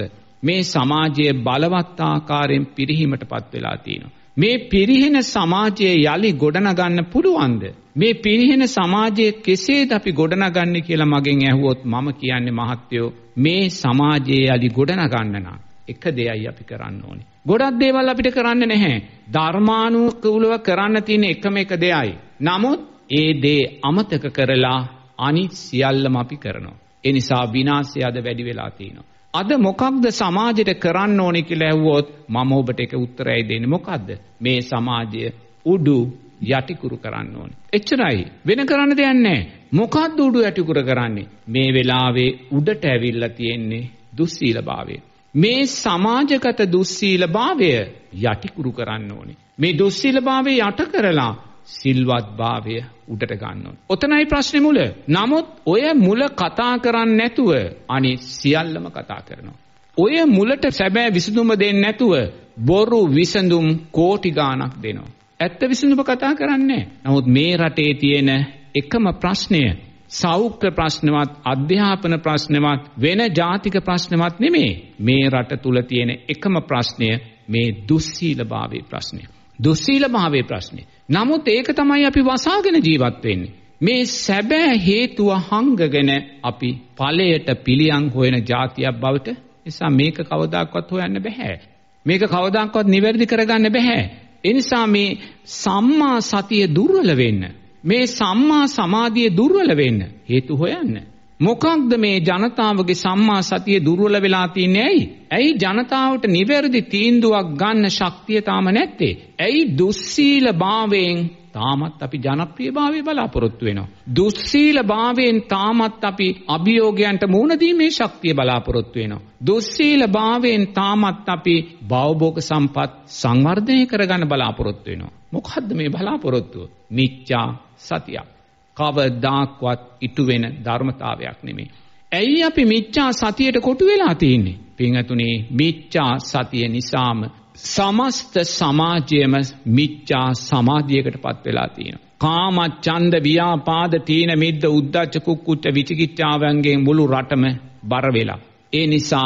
S2: මේ සමාජයේ බලවත් ආකාරයෙන් පිරිහීමටපත් වෙලා තියෙනවා. මේ පිරිහෙන සමාජයේ යලි ගොඩනගන්න පුළුවන්ද? මේ පිරිහෙන සමාජයේ කෙසේද අපි ගොඩනගන්නේ කියලා මගෙන් ඇහුවොත් මම කියන්නේ මහත්තයෝ මේ සමාජයේ යලි ගොඩනගන්න නම් එක දෙයයි අපි කරන්න ඕනේ. ගොඩක් දේවල් අපිට කරන්න නැහැ. ධර්මානුකූලව කරන්න තියෙන එකම එක දෙයයි. නමුත් ඒ දේ අමතක කරලා අනිත් සියල්ලම අපි කරනවා. ඒ නිසා විනාශය අද වැඩි වෙලා තියෙනවා. අද මොකක්ද සමාජයට කරන්න ඕනේ කියලා ඇහුවොත් මම ඔබට එක උත්තරයයි දෙන්නේ. මොකද්ද? මේ සමාජය උඩු යටිකුරු කරන්න ඕනේ. එච්චරයි. වෙන කරන්න දෙයක් නැහැ. මොකද්ද උඩු යටිකුරු කරන්නේ? මේ වෙලාවේ උඩට ඇවිල්ලා තියෙන්නේ දුස්සීලභාවය. මේ සමාජගත දුස්සීලභාවය යටිකුරු කරන්න ඕනේ. මේ දුස්සීලභාවය යට කරලා සිල්වත්භාවය උඩට ගන්න ඕනේ. ඔතනයි ප්‍රශ්නේ මුල. නමුත් ඔය මුල කතා කරන්නේ නැතුව අනිත් සියල්ලම කතා කරනවා. ඔය මුලට සැබෑ විසඳුම දෙන්නේ නැතුව බොරු විසඳුම් කෝටි ගාණක් දෙනවා. ඇත්ත විසඳුම කතා කරන්නේ නැහැ. නමුත් මේ රටේ තියෙන එකම ප්‍රශ්නය සෞඛ්‍ය ප්‍රශ්නවත් අධ්‍යාපන ප්‍රශ්නවත් වෙන ජාතික ප්‍රශ්නවත් නෙමෙයි. මේ රට තුල තියෙන එකම ප්‍රශ්නය මේ දුස්සීලභාවයේ ප්‍රශ්නය. දුස්සීලභාවයේ ප්‍රශ්නේ. නමුත් ඒක තමයි අපි වසාගෙන ජීවත් වෙන්නේ. මේ සැබෑ හේතුව හංගගෙන අපි ඵලයට පිළියම් හොයන જાතියක් බවට නිසා මේක කවදාකවත් හොයන්න බෑ. මේක කවදාකවත් නිවැරදි කරගන්න බෑ. ඒ නිසා මේ සම්මා සතිය දුර්වල වෙන්න, මේ සම්මා සමාධිය දුර්වල වෙන්න හේතු හොයන්න. මොකක්ද මේ ජනතාවගේ සම්මා සතිය දුර්වල වෙලා තින්නේ? ඇයි ජනතාවට නිවැරදි තීන්දුවක් ගන්න ශක්තිය තාම නැත්තේ? ඇයි දුස්සීලභාවයෙන් තාමත් අපි ජනප්‍රියභාවය බලාපොරොත්තු වෙනවා? දුස්සීලභාවයෙන් තාමත් අපි අභියෝගයන්ට මුහුණ දීමේ ශක්තිය බලාපොරොත්තු වෙනවා. දුස්සීලභාවයෙන් තාමත් අපි භවභෝග සම්පත් සංවර්ධනය කරගන්න බලාපොරොත්තු වෙනවා. මොකද්ද මේ බලාපොරොත්තුව? මිච්ඡා සතිය. කවදාක්වත් ඉටු වෙන ධර්මතාවයක් නෙමෙයි. ඇයි අපි මිච්ඡා සතියට කොටු වෙලා තියෙන්නේ? පින්වතුනි, මිච්ඡා සතිය නිසාම සමස්ත සමාජයම මිච්ඡා සමාධියකටපත් වෙලා තියෙනවා. කාම ඡන්ද ව්‍යාපාද තීන මිද්ද උද්ධච්ච කුක්කුච්ච විචිකිච්ඡාවන්ගෙන් මුළු රටම බර වෙලා. ඒ නිසා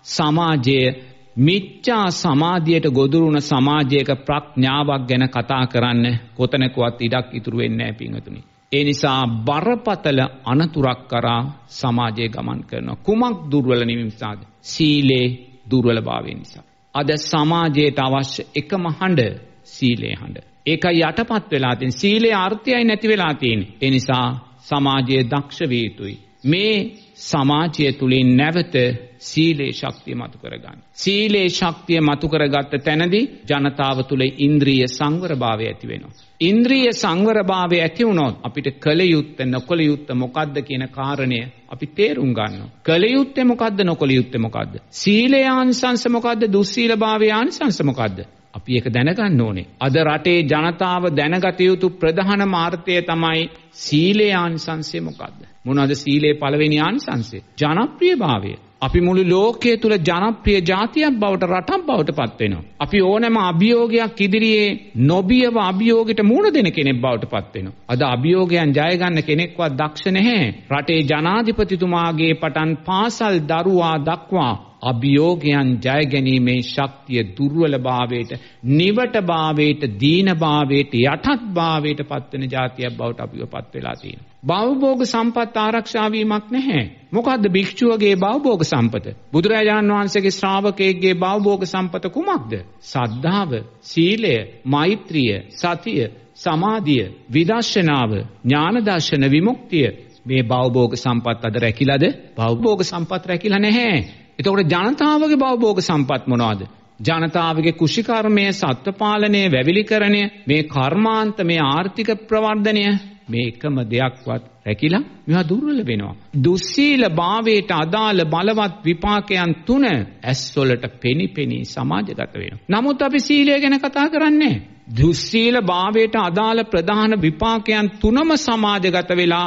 S2: සමාජයේ මිච්ඡා සමාධියට ගොදුරුන සමාජයක ප්‍රඥාවක් ගැන කතා කරන්න කොතනකවත් ඉඩක් ඉතුරු වෙන්නේ නැහැ පින්වතුනි. ඒ නිසා බරපතල අනතුරක් කරා සමාජය ගමන් කරනවා. කුමක් දුර්වල නිසාද? සීලේ දුර්වලභාවය නිසා. අද සමාජයට අවශ්‍ය එකම හඬ සීලේ හඬ. ඒකයි යටපත් වෙලා තියෙන්නේ. සීලේ අර්ථයයි නැති වෙලා තියෙන්නේ. ඒ නිසා සමාජයේ දක්ෂ විය යුතුයි. මේ සමාජය තුලින් නැවත සීලේ ශක්තිය මතු කරගන්න. සීලේ ශක්තිය මතු කරගත්ත තැනදී ජනතාව තුල ඉන්ද්‍රිය සංවරභාවය ඇති වෙනවා. ඉන්ද්‍රිය සංවරභාවය ඇති වුණොත් අපිට කල යුත්තේ නොකල යුත්තේ මොකද්ද කියන කාරණය අපි තේරුම් ගන්නවා. කල යුත්තේ මොකද්ද නොකල යුත්තේ මොකද්ද? සීලේ ආනිසංස මොකද්ද? දුස්සීලභාවයේ ආනිසංස මොකද්ද? අපි ඒක දැනගන්න ඕනේ. අද රටේ ජනතාව දැනගත යුතු ප්‍රධාන මාර්ථය තමයි සීලේ ආනිසංසය මොකද්ද? මොනවාද සීලේ පළවෙනි ආනිසංසය? ජනප්‍රියභාවය. අපි මුළු ලෝකයේ තුල ජනප්‍රිය ජාතියක් බවට රටක් බවට පත් වෙනවා. අපි ඕනෑම අභියෝගයක් ඉදිරියේ නොබියව අභියෝගයට මුහුණ දෙන කෙනෙක් බවට පත් වෙනවා. අද අභියෝගයන් ජය ගන්න කෙනෙක්වත් දක්ෂ නැහැ. රටේ ජනාධිපතිතුමාගේ පටන් පාසල් දරුවා දක්වා අභියෝගයන් ජය ගැනීමේ ශක්තිය දුර්වලභාවයට, නිවටභාවයට, දීනභාවයට, යටත්භාවයට පත්වෙන ජාතියක් බවට අපිව පත් වෙලා තියෙනවා. භවභෝග සම්පත් ආරක්ෂා වීමක් නැහැ. මොකද්ද භික්ෂුවගේ භවභෝග සම්පත? බුදුරජාණන් වහන්සේගේ ශ්‍රාවකයෙක්ගේ භවභෝග සම්පත කුමක්ද? සද්ධාව, සීලය, මෛත්‍රිය, සතිය, සමාධිය, විදර්ශනාව, ඥාන දර්ශන, විමුක්තිය. මේ භවභෝග සම්පත් අද රැකිලාද? භවභෝග සම්පත් රැකිලා නැහැ. එතකොට ජනතාවගේ භවභෝග සම්පත් මොනවද? ජනතාවගේ කුෂිකර්මය, සත්ත්ව පාලනය, වැවිලිකරණය, මේ කර්මාන්ත, මේ ආර්ථික ප්‍රවර්ධනය, මේ එකම දෙයක්වත් රැකිලා මේවා දුර්වල වෙනවා. දුස්සීල භාවයට අදාළ බලවත් විපාකයන් තුන ඇස්වලට පෙනිපෙනී සමාජගත වෙනවා. නමුත් අපි සීලය ගැන කතා කරන්නේ. දුස්සීල භාවයට අදාළ ප්‍රධාන විපාකයන් තුනම සමාජගත වෙලා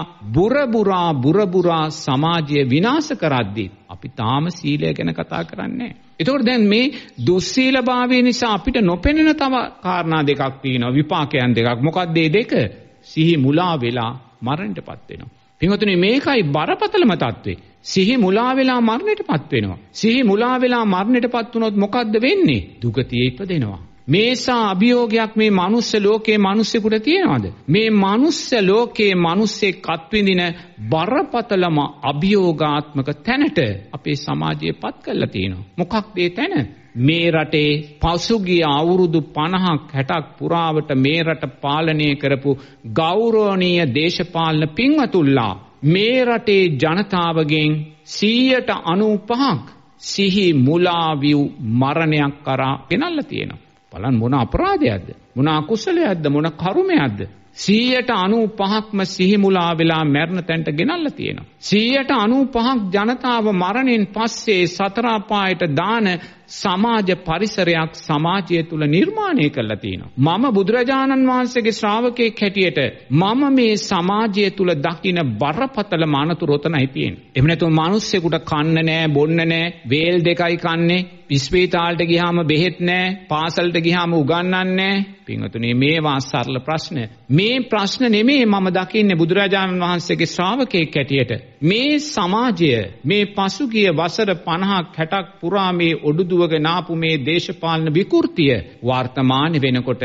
S2: බුරබුරා සමාජය විනාශ කරද්දී අපි තාම සීලය ගැන කතා කරන්නේ. එතකොට දැන් මේ දුස්සීල භාවය නිසා අපිට නොපෙනෙන තව කාරණා දෙකක් තියෙනවා, විපාකයන් දෙකක්. මොකක්ද මේ දෙක? සිහි මුලා වෙලා මරණයටපත් වෙනවා. පින්වතුනි මේකයි බරපතලම தત્ත්වේ. සිහි මුලා වෙලා මරණයටපත් වෙනවා. සිහි මුලා වෙලා මරණයටපත් වුණොත් මොකද්ද වෙන්නේ? දුගතියේ ඉපදෙනවා. මේසා අභියෝගයක් මේ මනුස්ස ලෝකයේ මිනිස්සුන්ට තියනවාද? මේ මනුස්ස ලෝකයේ මිනිස්සෙක් අත්විඳින බරපතලම අභියෝගාත්මක තැනට අපේ සමාජයපත් කරලා තියෙනවා. මොකක්ද ඒ තැන? මේ රටේ පසුගිය අවුරුදු 50ක් 60ක් පුරාවට මේ රට පාලනය කරපු ගෞරවනීය දේශපාලන පින්වතුන්ලා මේ රටේ ජනතාවගෙන් 95%ක් සිහි මුලා වූ මරණයක් කරා ගෙනල්ලා තියෙනවා. බලන්න මොන අපරාධයක්ද? මොන අකුසලයක්ද? මොන කර්මයක්ද? 95%ක්ම සිහි මුලා වෙලා මරණ තැනට ගෙනල්ලා තියෙනවා. 95%ක් ජනතාව මරණයෙන් පස්සේ සතර අපායට දාන සමාජ පරිසරයක් සමාජය තුල නිර්මාණය කරලා තියෙනවා. මම බුදුරජාණන් වහන්සේගේ ශ්‍රාවකයෙක් හැටියට මම මේ සමාජය තුල දකින බරපතල අනතුරු උතනයි තියෙන්නේ. එහෙම නැතුව මිනිස්සුෙකුට කන්න නැහැ, බොන්න නැහැ, වේල් දෙකයි කන්නේ, ඉස්පිරිතාලට ගියාම බෙහෙත් නැහැ, පාසලට ගියාම උගන්වන්නේ නැහැ. පින්වතුනි මේවා සරල ප්‍රශ්න. මේ ප්‍රශ්න නෙමෙයි මම දකින්නේ බුදුරජාණන් වහන්සේගේ ශ්‍රාවකයෙක් හැටියට. මේ සමාජය මේ පසුගිය වසර 50ක් 60ක් පුරා මේ ඔඩුදුවගෙන ආපු මේ දේශපාලන විකෘතිය වර්තමාන වෙනකොට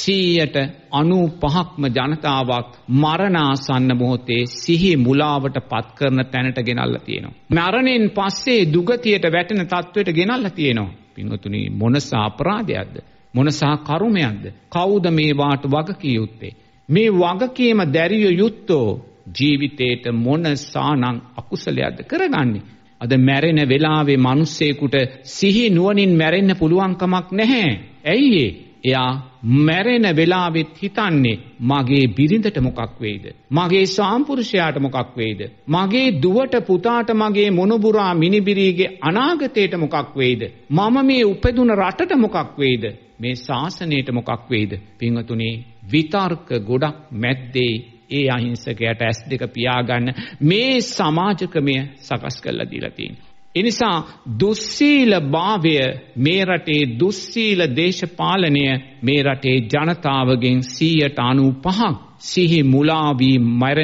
S2: 95%ක්ම ජනතාවක් මරණාසන්න මොහොතේ සිහි මුලාවට පත් කරන තැනට ගෙනල්ලා තියෙනවා. මරණයෙන් පස්සේ දුගතියට වැටෙන තත්වයට ගෙනල්ලා තියෙනවා. පින්වතුනි මොනස අපරාධයක්ද? මොනස කර්මයක්ද? කවුද මේ වාට වගකිය යුත්තේ? මේ වගකීම දැරිය යුත්තෝ ජීවිතේට මොනසානම් අකුසලයක්ද කරගන්නේ? අද මැරෙන වෙලාවේ මිනිස්සෙකුට සිහි නුවණින් මැරෙන්න පුළුවන් කමක් නැහැ. ඇයි ඒ? එයා මැරෙන වෙලාවෙත් හිතන්නේ මගේ බිරිඳට මොකක් වෙයිද? මගේ සාම්පුරුෂයාට මොකක් වෙයිද? මගේ දුවට පුතාට මගේ මොනබුරා මිනිබිරිගේ අනාගතයට මොකක් වෙයිද? මම මේ උපදුන රටට මොකක් වෙයිද? මේ ශාසනයට මොකක් වෙයිද? පින්වතුනි විතර්ක ගොඩක් මැද්දේ ඒ අහිංසකයට ඇස් දෙක පියාගන්න මේ සමාජකමය සකස් කරලා දීලා තියෙනවා. ඒ නිසා දුස්සීල භාවය මේ රටේ දුස්සීල දේශපාලනය මේ රටේ ජනතාවගෙන් 95%ක් සිහි මුලා වී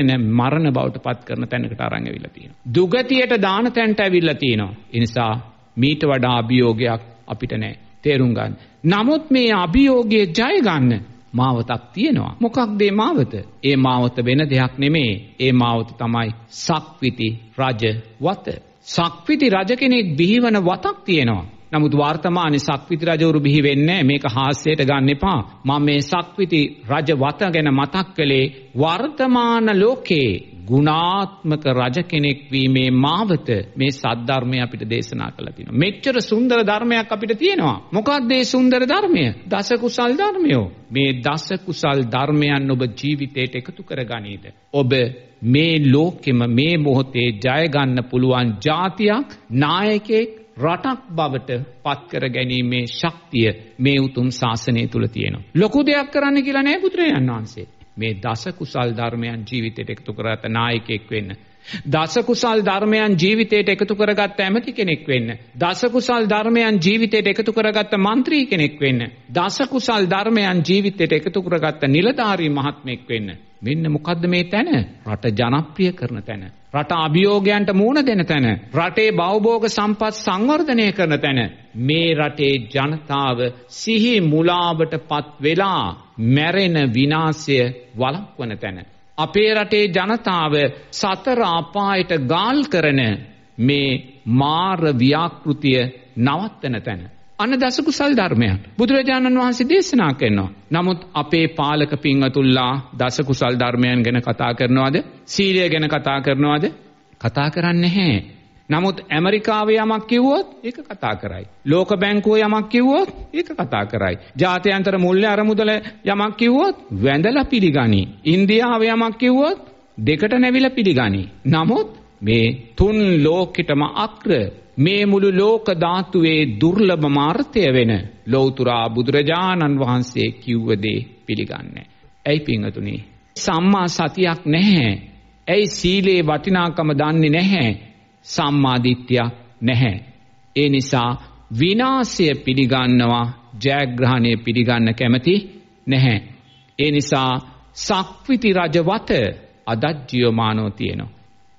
S2: මරණ බවට පත් කරන තැනකට අරන් ඇවිල්ලා තියෙනවා. දුගතියට දාන තැනට ඇවිල්ලා තියෙනවා. ඒ නිසා මීට වඩා අභියෝගයක් අපිට නැහැ. තේරුම් ගන්න. නමුත් මේ අභියෝගයේ ජය ගන්න මාවතක් තියෙනවා. මොකක්ද මේ මාවත? ඒ මාවත වෙන දෙයක් නෙමෙයි. ඒ මාවත තමයි සක්විති රජ වත. සක්විති රජ කෙනෙක් බිහිවන වතක් තියෙනවා. නමුත් වර්තමානයේ සක්විති රජවරු බිහි වෙන්නේ මේක හාස්‍යයට ගන්න එපා. මම මේ සක්විති රජ වත ගැන මතක් කළේ වර්තමාන ලෝකේ ගුණාත්මක රජ කෙනෙක් වීමේ මාවත මේ සද්ධර්මය අපිට දේශනා කළා තියෙනවා. මෙච්චර සුන්දර ධර්මයක් අපිට තියෙනවා. මොකක්ද මේ සුන්දර ධර්මය? දස කුසල් ධර්මය. මේ දස කුසල් ධර්මයන් ඔබ ජීවිතයට එකතු කරගනීද? ඔබ මේ ලෝකෙම මේ මොහොතේ ජය ගන්න පුළුවන් ජාතියක්, නායකයෙක්, රටක් බවට පත් කර ගැනීමේ ශක්තිය මේ උතුම් ශාසනය තුල තියෙනවා. ලොකු දෙයක් කරන්න කියලා නෑ පුත්‍රයන් වහන්සේ. මේ දස කුසල් ධර්මයන් ජීවිතයට එකතු කරගත්ත නායකයෙක් වෙන්න. දස කුසල් ධර්මයන් ජීවිතයට එකතු කරගත්ත ඇමති කෙනෙක් වෙන්න. දස කුසල් ධර්මයන් ජීවිතයට එකතු කරගත්ත മന്ത്രി කෙනෙක් වෙන්න. දස කුසල් ධර්මයන් ජීවිතයට එකතු කරගත්ත නිලධාරී මහත්මයෙක් වෙන්න. මෙන්න මොකද්ද මේ තැන? රට ජනප්‍රිය කරන තැන. රට අභියෝගයන්ට මුහුණ දෙන තැන. රටේ භවභෝග සම්පත් සංවර්ධනය කරන තැන. මේ රටේ ජනතාව සිහි මුලාවට පත් වෙලා මැරෙන විනාශය වළක්වන තැන. අපේ රටේ ජනතාව සතර අපායට ගාල් කරන මේ මාර ව්‍යාකෘතිය නවත්තන තැන. අන්න දස කුසල් ධර්මයන් බුදුරජාණන් වහන්සේ දේශනා කරනවා. නමුත් අපේ පාලක පින්වතුන්ලා දස කුසල් ධර්මයන් ගැන කතා කරනවද? සීලය ගැන කතා කරනවද? කතා කරන්නේ නැහැ. නමුත් ඇමරිකාවේ යමක් කිව්වොත් ඒක කතා කරයි. ලෝක බැංකුවේ යමක් කිව්වොත් ඒක කතා කරයි. ජාත්‍යන්තර මුල්‍ය අරමුදල යමක් කිව්වොත් වැඳලා පිළිගනි. ඉන්දියාවේ යමක් කිව්වොත් දෙකට නැවිලා පිළිගනි. නමුත් මේ තුන් ලෝකෙටම අග්‍ර මේ මුළු ලෝක ධාතුවේ දුර්ලභ මාර්ථය වෙන ලෞතුරා බුදුරජාණන් වහන්සේ කිව්ව දේ පිළිගන්නේ. ඇයි පින්වතුනි? සම්මා සතියක් නැහැ. ඇයි සීලේ වටිනාකම දන්නේ නැහැ? සම්මා දිට්ඨියක් නැහැ. ඒ නිසා විනාශය පිළිගන්නවා, ජයග්‍රහණය පිළිගන්න කැමති නැහැ. ඒ නිසා සක්විති රජවත අදත් ජීවමානව තියෙනවා.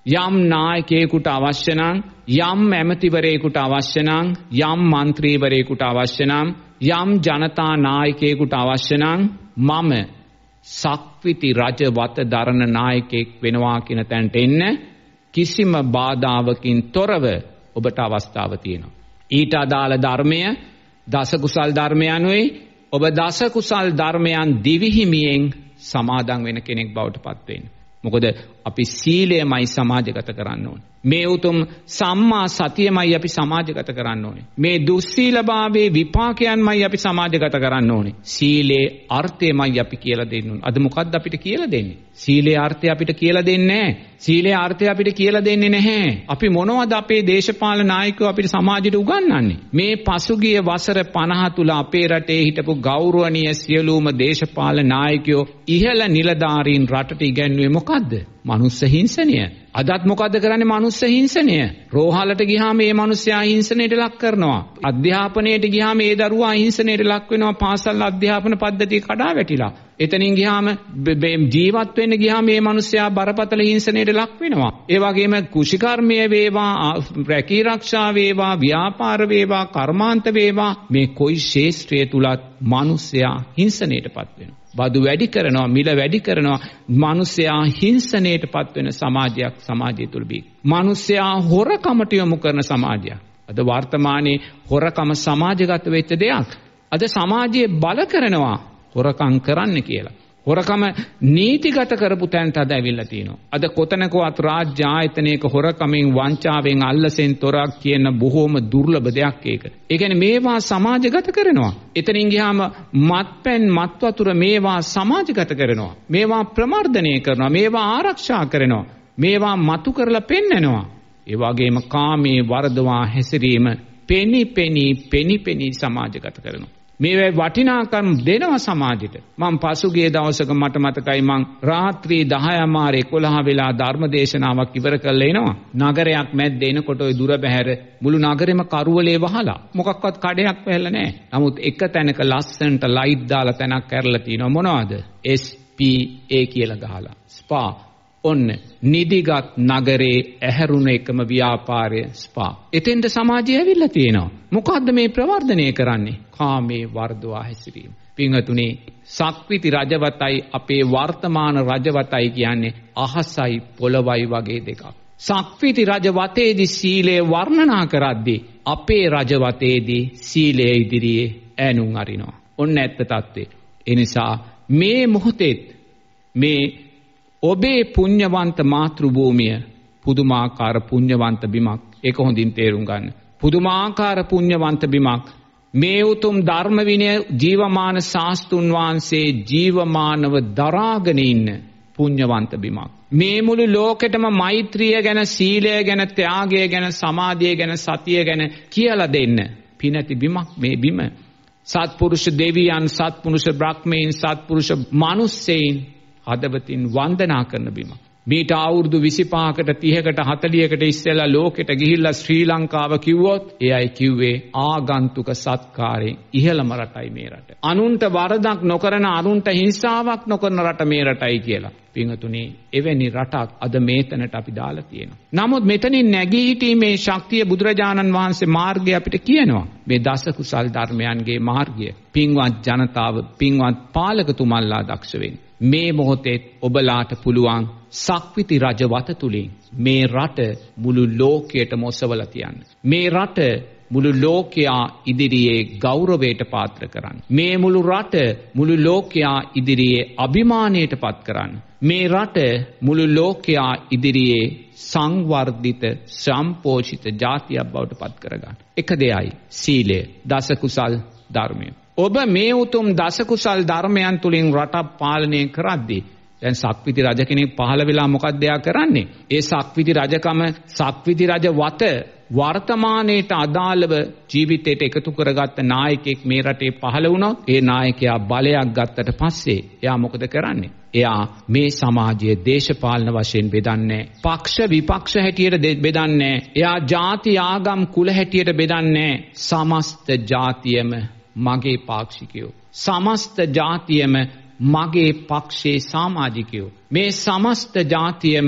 S2: යම් නායකයෙකුට අවශ්‍ය නම්, යම් ඇමතිවරයෙකුට අවශ්‍ය නම්, යම් മന്ത്രിවරයෙකුට අවශ්‍ය නම්, යම් ජනතා නායකයෙකුට අවශ්‍ය නම් මම සක්විති රජ වත දරන නායකයෙක් වෙනවා කියන තැනට එන්න කිසිම බාධාවකින් තොරව ඔබට අවස්ථාව තියෙනවා. ඊට අදාළ ධර්මය දස කුසල් ධර්මයන්ුයි. ඔබ දස කුසල් ධර්මයන් දිවිහිමියෙන් සමාදන් වෙන කෙනෙක් බවට පත් වෙන්න. මොකද අපි සීලයමයි සමාජගත කරන්න ඕනේ. මේ උතුම් සම්මා සතියමයි අපි සමාජගත කරන්න ඕනේ. මේ දුස්සීලභාවයේ විපාකයන්මයි අපි සමාජගත කරන්න ඕනේ. සීලේ අර්ථයමයි අපි කියලා දෙන්න ඕනේ. අද මොකද්ද අපිට කියලා දෙන්නේ? සීලේ අර්ථය අපිට කියලා දෙන්නේ නැහැ. සීලේ අර්ථය අපිට කියලා දෙන්නේ නැහැ. අපි මොනවද අපේ දේශපාලන නායකයෝ අපිට සමාජයට උගන්වන්නේ? මේ පසුගිය වසර 50 තුල අපේ රටේ හිටපු ගෞරවනීය සියලුම දේශපාලන නායකයෝ ඉහළ නිලධාරීන් රටට ඉගැන්වුවේ මොකද්ද? මනුස්ස හිංසනය. අදත් මොකද්ද කරන්නේ? මනුස්ස හිංසනය. රෝහලට ගියාම මේ මිනිස්සයා හිංසනයට ලක් කරනවා. අධ්‍යාපනයට ගියාම මේ දරුවා හිංසනයට ලක් වෙනවා. පාසල් අධ්‍යාපන පද්ධතිය කඩා වැටිලා. එතනින් ගියාම ජීවත් වෙන්න ගියාම මේ මිනිස්සයා බරපතල හිංසනයට ලක් වෙනවා. ඒ වගේම කුෂිකර්මය වේවා, රැකී ආරක්ෂා වේවා, ව්‍යාපාර වේවා, කර්මාන්ත වේවා, මේ කොයි ශේෂ්ත්‍රය තුලත් මිනිස්සයා හිංසනයටපත් වෙනවා. බදු වැඩි කරනවා, මිල වැඩි කරනවා. මිනිස්සයා හිංසනයටපත් වෙන සමාජයක් සමාජය තුල බී. මිනිස්සයා හොරකමට යොමු කරන සමාජයක්. අද වර්තමානයේ හොරකම සමාජගත වෙච්ච දෙයක්. අද සමාජයේ බල කරනවා හොරකම් කරන්න කියලා. හොරකම නීතිගත කරපු තැනට අද ඇවිල්ලා තිනවා. අද කොතනකවත් රාජ්‍ය ආයතනයක හොරකමින් වංචාවෙන් අල්ලසෙන් තොරක් කියන බොහෝම දුර්ලභ දෙයක් ඒක. ඒ කියන්නේ මේවා සමාජගත කරනවා. එතනින් ගියාම මත්පැන් මත්වතුර මේවා සමාජගත කරනවා. මේවා ප්‍රමර්ධනය කරනවා. මේවා ආරක්ෂා කරනවා. මේවා මතු කරලා පෙන්නනවා. ඒ වගේම කාමයේ වර්ධවා හැසිරීම පෙනි සමාජගත කරනවා. මේ වටිනාකම් දෙනවා සමාජයට. මම පසුගිය දවසක මට මතකයි මං රාත්‍රී 10:11 වෙලා ධර්ම දේශනාවක් ඉවර කරලා එනවා. නගරයක් මැද්දේ එනකොට ওই දුර බැහැර මුළු නගරෙම කරුවලේ වහලා. මොකක්වත් කඩයක් වැහලා නැහැ. නමුත් එක තැනක ලස්සනට ලයිට් දාලා තැනක් කරලා තිනවා. මොනවද? SPA කියලා ගහලා. ස්පා. ඔන්න නිදිගත් නගරේ ඇහැරුණ එකම ව්‍යාපාරය ස්පා. එතෙන්ට සමාජය ඇවිල්ලා තියෙනවා. මොකද්ද මේ ප්‍රවර්ධනය කරන්නේ? කාමයේ වර්ධවා හැසිරීම. පින්වතුනි, සක්විති රජවතයි අපේ වර්තමාන රජවතයි කියන්නේ අහසයි පොළවයි වගේ දෙකක්. සක්විති රජවතේදී සීලය වර්ණනා කරද්දී අපේ රජවතේදී සීලය ඉදිරියේ ඈනුම් අරිනවා. ඔන්න ඇත්ත తත්වේ. ඒ නිසා මේ මොහොතේ මේ ඔබේ පුණ්‍යවන්ත මාතෘ භූමිය පුදුමාකාර පුණ්‍යවන්ත බිමක්. ඒක හොඳින් තේරුම් ගන්න. පුදුමාකාර පුණ්‍යවන්ත බිමක්. මේ උතුම් ධර්ම විනය ජීවමාන ශාස්ත්‍රුන් වහන්සේ ජීවමානව දරාගෙන ඉන්න පුණ්‍යවන්ත බිමක්. මේ මුළු ලෝකෙටම මෛත්‍රිය ගැන, සීලය ගැන, ත්‍යාගය ගැන, සමාධිය ගැන, සතිය ගැන කියලා දෙන්න පිනති බිමක් මේ බිම. සත්පුරුෂ දෙවියන්, සත්පුරුෂ බ්‍රහ්මීන්, සත්පුරුෂ මනුස්සයන් හදවතින් වන්දනා කරන බිම. මීට අවුරුදු 25කට 30කට 40කට ඉස්සෙල්ලා ලෝකෙට ගිහිල්ලා ශ්‍රී ලංකාව කිව්වොත් ඒ අය කිව්වේ ආගන්තුක සත්කාරයෙන් ඉහළම රටයි මේ රට. අනුන්ට වරදක් නොකරන, අනුන්ට හිංසාවක් නොකරන රට මේ රටයි කියලා. පින්වතුනි, එවැනි රටක් අද මේතනට අපි දාලා තියෙනවා. නමුත් මෙතනින් නැගී සිටීමේ ශක්තිය බුදුරජාණන් වහන්සේ මාර්ගය අපිට කියනවා. මේ දස කුසල් ධර්මයන්ගේ මාර්ගය. පින්වත් ජනතාව, පින්වත් පාලකතුමන්ලා දක්ෂ වෙන්න. මේ මොහොතේ ඔබලාට පුළුවන් සක්විති රජවත තුලින් මේ රට මුළු ලෝකයටම ඔසවලා තියන්න. මේ රට මුළු ලෝකයා ඉදිරියේ ගෞරවයට පාත්‍ර කරන්න. මේ මුළු රට මුළු ලෝකයා ඉදිරියේ අභිමානයට පත් කරන්න. මේ රට මුළු ලෝකයා ඉදිරියේ සංවර්ධිත සම්පෝෂිත ජාතියක් බවට පත් කරගන්න. එක දෙයයි සීලය, දස කුසල් ධර්මය. ඔබ මේ උතුම් දස කුසල් ධර්මයන් තුලින් රට පාලනය කරද්දී දැන් සක්විති රජ කෙනෙක් පහළ වෙලා මොකක්ද එයා කරන්නේ? ඒ සක්විති රජකම, සක්විති රජ වත වර්තමානයේට අදාළව ජීවිතයට එකතු කරගත්ත නායකයෙක් මේ රටේ පහළ වුණොත් ඒ නායකයා බලයක් ගත්තට පස්සේ එයා මොකද කරන්නේ? එයා මේ සමාජයේ දේශපාලන වශයෙන් බෙදන්නේ, පක්ෂ විපක්ෂ හැටියට බෙදන්නේ, එයා ಜಾති ආගම් කුල හැටියට බෙදන්නේ. සමස්ත ජාතියම මගේ පාක්ෂිකයෝ, සමස්ත ජාතියම මගේ පක්ෂයේ සමාජිකයෝ, මේ සමස්ත ජාතියම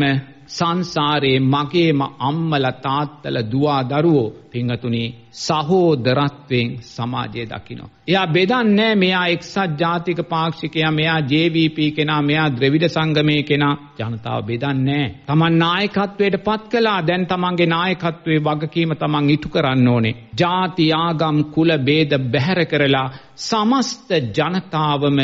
S2: සංසාරේ මගේම අම්මලා තාත්තලා දුව දරුවෝ පින්වතුනි සහෝදරත්වයෙන් සමාජය දකිනවා. එයා බෙදන්නේ මෙයා එක්සත් ජාතික පාක්ෂිකයා, මෙයා JVP කෙනා, මෙයා ද්‍රවිඩ සංගමයේ කෙනා. ජනතාව බෙදන්නේ. තමන් නායකත්වයට පත් කළා. දැන් තමන්ගේ නායකත්වයේ වගකීම තමන් ඉටු කරන්න ඕනේ. ජාති ආගම් කුල ભેද බැහැර කරලා සමස්ත ජනතාවම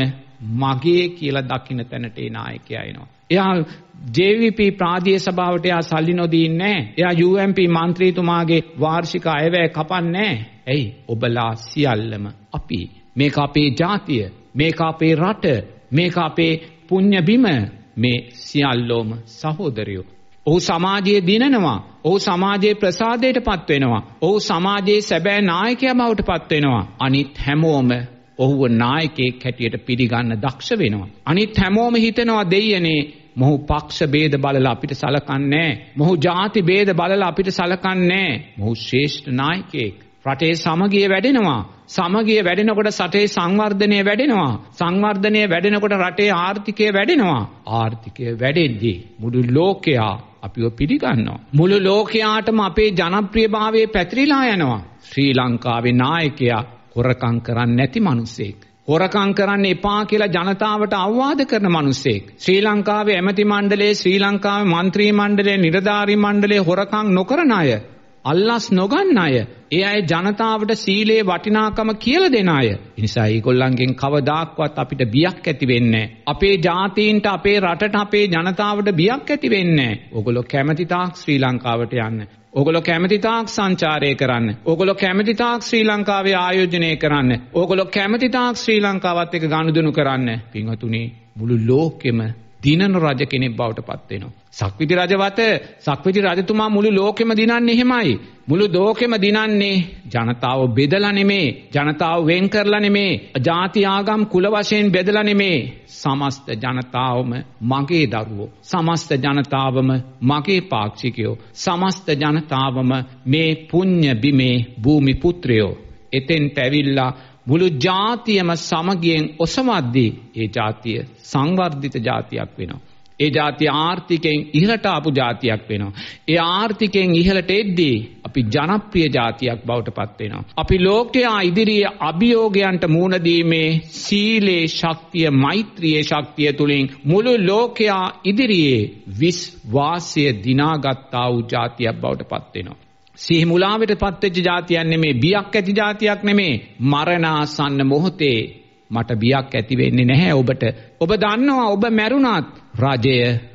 S2: මගේ කියලා දකින්න තැනට ඒ නායකයා එනවා. එයා JVP ප්‍රාදීය සභාවට එයා සල්ලි නොදීන්නේ නැහැ. එයා UMP මන්ත්‍රීතුමාගේ වාර්ෂික අයවැය කපන්නේ නැහැ. ඇයි? ඔබලා සියල්ලම අපි. මේක අපේ ජාතිය, මේක අපේ රට, මේක අපේ පුණ්‍ය බිම. මේ සියල්ලෝම සහෝදරයෝ. ඔහු සමාජයේ දිනනවා. ඔහු සමාජයේ ප්‍රසාදයට පත් වෙනවා. ඔහු සමාජයේ සැබෑ නායකයා බවට පත් වෙනවා. අනිත් හැමෝම ඔහුව නායකයෙක් හැටියට පිළිගන්න දක්ෂ වෙනවා. අනිත් හැමෝම හිතනවා දෙයියනේ මොහු පක්ෂ ભેද බලලා අපිට සලකන්නේ. මොහු ಜಾති ભેද බලලා අපිට සලකන්නේ. මොහු ශ්‍රේෂ්ඨ නායකයෙක්. රටේ සමගිය වැඩෙනවා. සමගිය වැඩෙනකොට රටේ සංවර්ධනය වැඩෙනවා. සංවර්ධනය වැඩෙනකොට රටේ ආර්ථිකය වැඩෙනවා. ආර්ථිකය වැඩෙද්දී මුළු ලෝකයා අපිව පිළිගන්නවා. මුළු ලෝකයාටම අපේ ජනප්‍රියභාවය පැතිරිලා යනවා. ශ්‍රී ලංකාවේ නායකයා හොරකම් කරන්නේ නැති මිනිසෙක්. හොරකම් කරන්න එපා කියලා ජනතාවට අවවාද කරන මිනිසෙක්. ශ්‍රී ලංකාවේ ඇමති මණ්ඩලයේ, ශ්‍රී ලංකාවේ മന്ത്രി මණ්ඩලයේ, නිලධාරී මණ්ඩලයේ හොරකම් නොකරන අය, අල්ලස් නොගන්න අය, ඒ අය ජනතාවට සීලේ වටිනාකම කියලා දෙන අය. ඒ නිසා ඒගොල්ලන්ගෙන් කවදාක්වත් අපිට බියක් ඇති වෙන්නේ නැහැ. අපේ ජාතීන්ට, අපේ රටට, අපේ ජනතාවට බියක් ඇති වෙන්නේ නැහැ. ඕගොල්ලෝ කැමති තාක් ශ්‍රී ලංකාවට යන්න. ඕගොල්ලෝ කැමති තාක් සංචාරය කරන්න. ඕගොල්ලෝ කැමති තාක් ශ්‍රී ලංකාවේ ආයෝජනය කරන්න. ඕගොල්ලෝ කැමති තාක් ශ්‍රී ලංකාවත් එක්ක ගනුදෙනු කරන්න. පින්වතුනි මුළු ලෝකෙම දිනන රජ කෙනෙක් බවට පත් වෙනවා. සක්විති රජවත සක්විති රජතුමා මුළු ලෝකෙම දිනන්නේ එහෙමයි. මුළු ලෝකෙම දිනන්නේ ජනතාව බෙදලා නෙමේ, ජනතාව වෙන් කරලා නෙමේ, ජාති ආගම් කුල වශයෙන් බෙදලා නෙමේ. සමස්ත ජනතාවම මගේ දරුවෝ, සමස්ත ජනතාවම මගේ පාක්ෂිකයෝ, සමස්ත ජනතාවම මේ පුණ්‍ය බිමේ භූමි පුත්‍රයෝ. එතෙන්ට ඇවිල්ලා මුළු ජාතියම සමගියෙන් ඔසවද්දී ඒ ජාතිය සංවර්ධිත ජාතියක් වෙනවා. ඒ ජාතිය ආර්ථිකයෙන් ඉහළට ආපු ජාතියක් වෙනවා. ඒ ආර්ථිකයෙන් ඉහළට එද්දී අපි ජනප්‍රිය ජාතියක් බවට පත් වෙනවා. අපි ලෝකයා ඉදිරියේ අභියෝගයන්ට මුහුණ දීමේ සීලේ ශක්තිය, මෛත්‍රියේ ශක්තිය තුලින් මුළු ලෝකයා ඉදිරියේ විශ්වාසය දිනාගත්තා වූ ජාතියක් බවට පත් වෙනවා. සිහි මුලාවට පත්වෙච්ච ජාතියක් නෙමේ, බියක් ඇති ජාතියක් නෙමේ. මරණාසන්න මොහොතේ මට බියක් ඇති වෙන්නේ නැහැ ඔබට. ඔබ දන්නවා ඔබ මැරුණත් රජය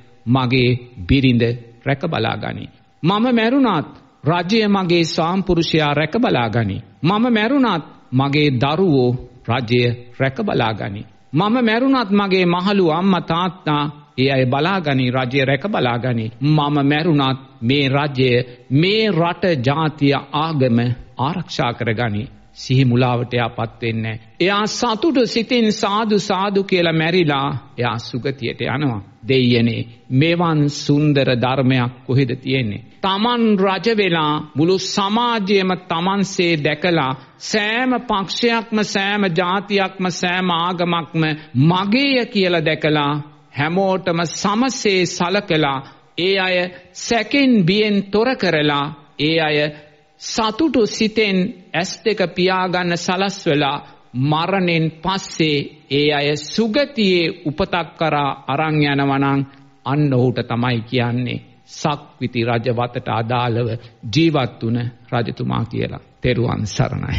S2: මගේ බිරිඳ රැක බලා ගනි. මම මැරුණත් රජය මගේ සාම්පුරුෂයා රැක බලා ගනි. මම මැරුණත් මගේ දරුවෝ රජය රැක බලා ගනි. මම මැරුණත් මගේ මහලු අම්මා තාත්තා ඒ අය බලාගනි, රජය රැක බලාගනි. මම මැරුණත් මේ රජය, මේ රට, ජාතිය, ආගම ආරක්ෂා කරගනි. සිහි මුලාවට එයාපත් වෙන්නේ. එයා සතුටු සිතින් සාදු සාදු කියලා මැරිලා එයා සුගතියට යනවා. දෙයියනේ මෙවන් සුන්දර ධර්මයක් කොහෙද තියෙන්නේ? තමන් රජ වෙලා මුළු සමාජයේම තමන්සේ දැකලා සෑම පක්ෂයක්ම, සෑම ජාතියක්ම, සෑම ආගමක්ම මගේය කියලා දැකලා හැමෝටම සමසේ සලකලා ඒ අය සැකෙන් බියෙන් තොර කරලා ඒ අය සතුටු සිතෙන් ඇස් දෙක පියාගන්න සලස්වලා මරණයෙන් පස්සේ ඒ අය සුගතියේ උපතක් කරා අරන් යනවා නම් අන්න ඔහුට තමයි කියන්නේ සක්විති රජ වතට අදාළව ජීවත් වුණ රජතුමා කියලා. තෙරුවන් සරණයි.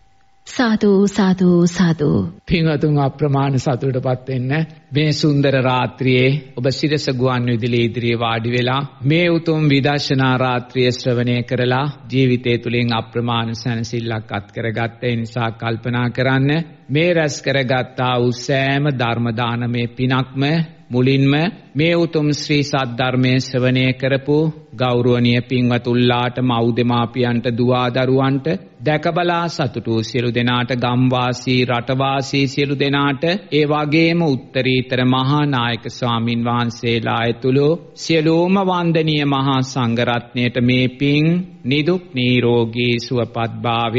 S1: සාදු සාදු සාදු.
S2: පින්වතුන් අප්‍රමාණ සතුටටපත් වෙන්න මේ සුන්දර රාත්‍රියේ ඔබ සිරස ගුවන් විදුලිය ඉදිරියේ වාඩි වෙලා මේ උතුම් විදර්ශනා රාත්‍රිය ශ්‍රවණය කරලා ජීවිතය තුළින් අප්‍රමාණ සැනසෙල්ලක් අත් කරගත්ත නිසා කල්පනා කරන්න මේ රැස් කරගත්තා වූ සෑම ධර්ම දානමය පිනක්ම මුලින්ම මේ උතුම් ශ්‍රී සද්ධර්මයේ ශ්‍රවණය කරපු ගෞරවනීය පින්වතුන්ලාට, මව්දෙමාපියන්ට, දුවා දරුවන්ට, දැකබලා සතුටු සියලු දෙනාට, ගම්වාසී රටවාසී සියලු දෙනාට, ඒ වගේම උත්තරීතර මහා නායක ස්වාමින් වහන්සේලා ඇතුළු සියලුම වන්දනීය මහා සංඝ රත්නයට මේ පින් නිදුක් නිරෝගී සුවපත් භාවය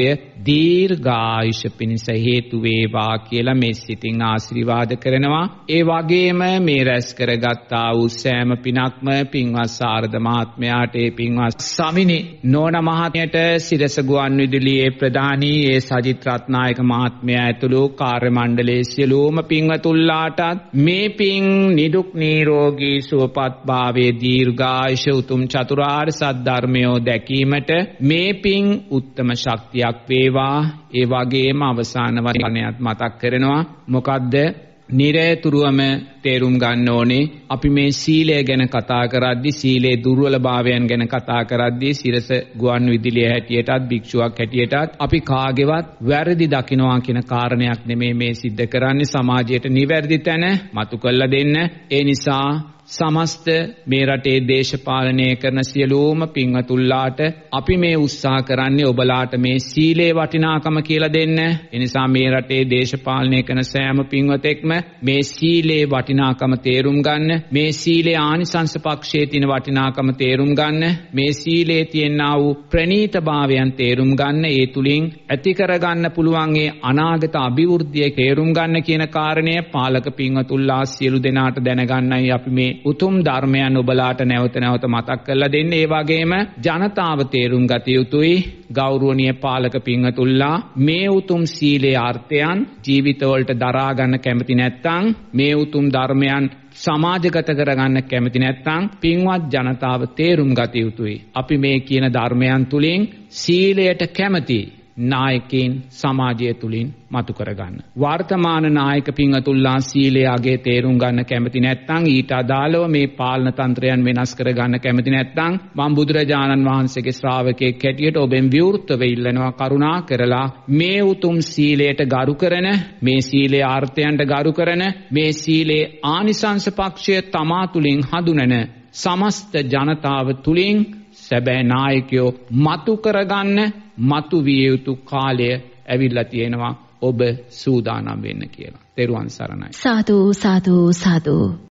S2: දීර්ඝායුෂ පිණිස හේතු වේවා කියලා මේ සිතින් ආශිර්වාද කරනවා. ඒ වගේම මේ රැස් කරගත්තා වූ සෑම පිනක්ම පින්වත් සාරද මහත්මයාට, ඒ පින්වත් සමිනි නෝන මහත්මයට, සිරස ගුවන් විදුලියේ ප්‍රධානී ඒ සජිත් රත්නායක මහත්මයා ඇතුළු කාර්ය මණ්ඩලයේ සියලුම පින්වතුන්ලාටත් මේ පින් නිදුක් නිරෝගී සුවපත් භාවයේ දීර්ඝායුෂ උතුම් චතුරාර්ය සත්‍ය දැකීමට මේ පින් උත්තම ශක්තියක් වේවා. ඒ වගේම අවසාන වචනයත් මතක් කරනවා. මොකද්ද? නිරේතුරුවම තේරුම් ගන්න ඕනේ අපි මේ සීලය ගැන කතා කරද්දී, සීලේ දුර්වලභාවයන් ගැන කතා කරද්දී, සිරස ගුවන් විදුලිය හැටියටත් භික්ෂුවක් හැටියටත් අපි කාගේවත් වැරදි දකින්නවා කියන කාරණයක් නෙමෙයි මේ සිද්ධ කරන්නේ. සමාජයට නිවැරදි තැන මතු කරලා දෙන්න. ඒ නිසා සමස්ත මේ රටේ දේශපාලනය කරන සියලුම පින්වතුන්ලාට අපි මේ උත්සාහ කරන්නේ ඔබලාට මේ සීලේ වටිනාකම කියලා දෙන්න. ඒ නිසා මේ රටේ දේශපාලනය කරන සෑම පින්වතෙක්ම මේ සීලේ වටිනාකම තේරුම් ගන්න, මේ සීලේ ආනිසංස පක්ෂයේ තියෙන වටිනාකම තේරුම් ගන්න, මේ සීලේ තියෙනා වූ ප්‍රණීතභාවයන් තේරුම් ගන්න, ඒ තුලින් ඇති කරගන්න පුළුවන් ඒ අනාගත අභිවෘද්ධිය තේරුම් ගන්න කියන කාරණය පාලක පින්වතුන්ලා සියලු දෙනාට දැනගන්නයි අපි මේ උතුම් ධර්මයන් ඔබලාට නැවත නැවත මතක් කරලා දෙන්නේ. ඒ වගේම ජනතාව තේරුම් ගත යුතුයි. ගෞරවනීය පාලක පින්වතුන්ලා, මේ උතුම් සීලේ අර්ථයන් ජීවිතවලට දරා ගන්න කැමති නැත්නම්, මේ උතුම් ධර්මයන් සමාජගත කරගන්න කැමති නැත්නම් පින්වත් ජනතාව තේරුම් ගත යුතුයි. අපි මේ කියන ධර්මයන් තුලින් සීලයට කැමති නායකයින් සමාජය තුලින් මතු කරගන්න. වර්තමාන නායක පින්වතුන්ලා සීලයේ අගය තේරුම් ගන්න කැමති නැත්නම්, ඊට අදාළව මේ පාලන තන්ත්‍රයන් වෙනස් කරගන්න කැමති නැත්නම්, මම බුදුරජාණන් වහන්සේගේ ශ්‍රාවකයෙක් හැටියට ඔබෙන් විවෘතව ඉල්ලනවා, කරුණා කරලා මේ උතුම් සීලයට ගරු කරන, මේ සීලේ ආර්ථයන්ට ගරු කරන, මේ සීලේ ආනිසංස පක්ෂය තමා තුලින් හඳුනන සමස්ත ජනතාව තුලින් සැබෑ නායකයෝ මතු කරගන්න, මතු විය යුතු කාලය ඇවිල්ලා තියෙනවා. ඔබ සූදානම් වෙන්න කියලා. තෙරුවන් සරණයි.
S1: සාදු සාදු සාදු.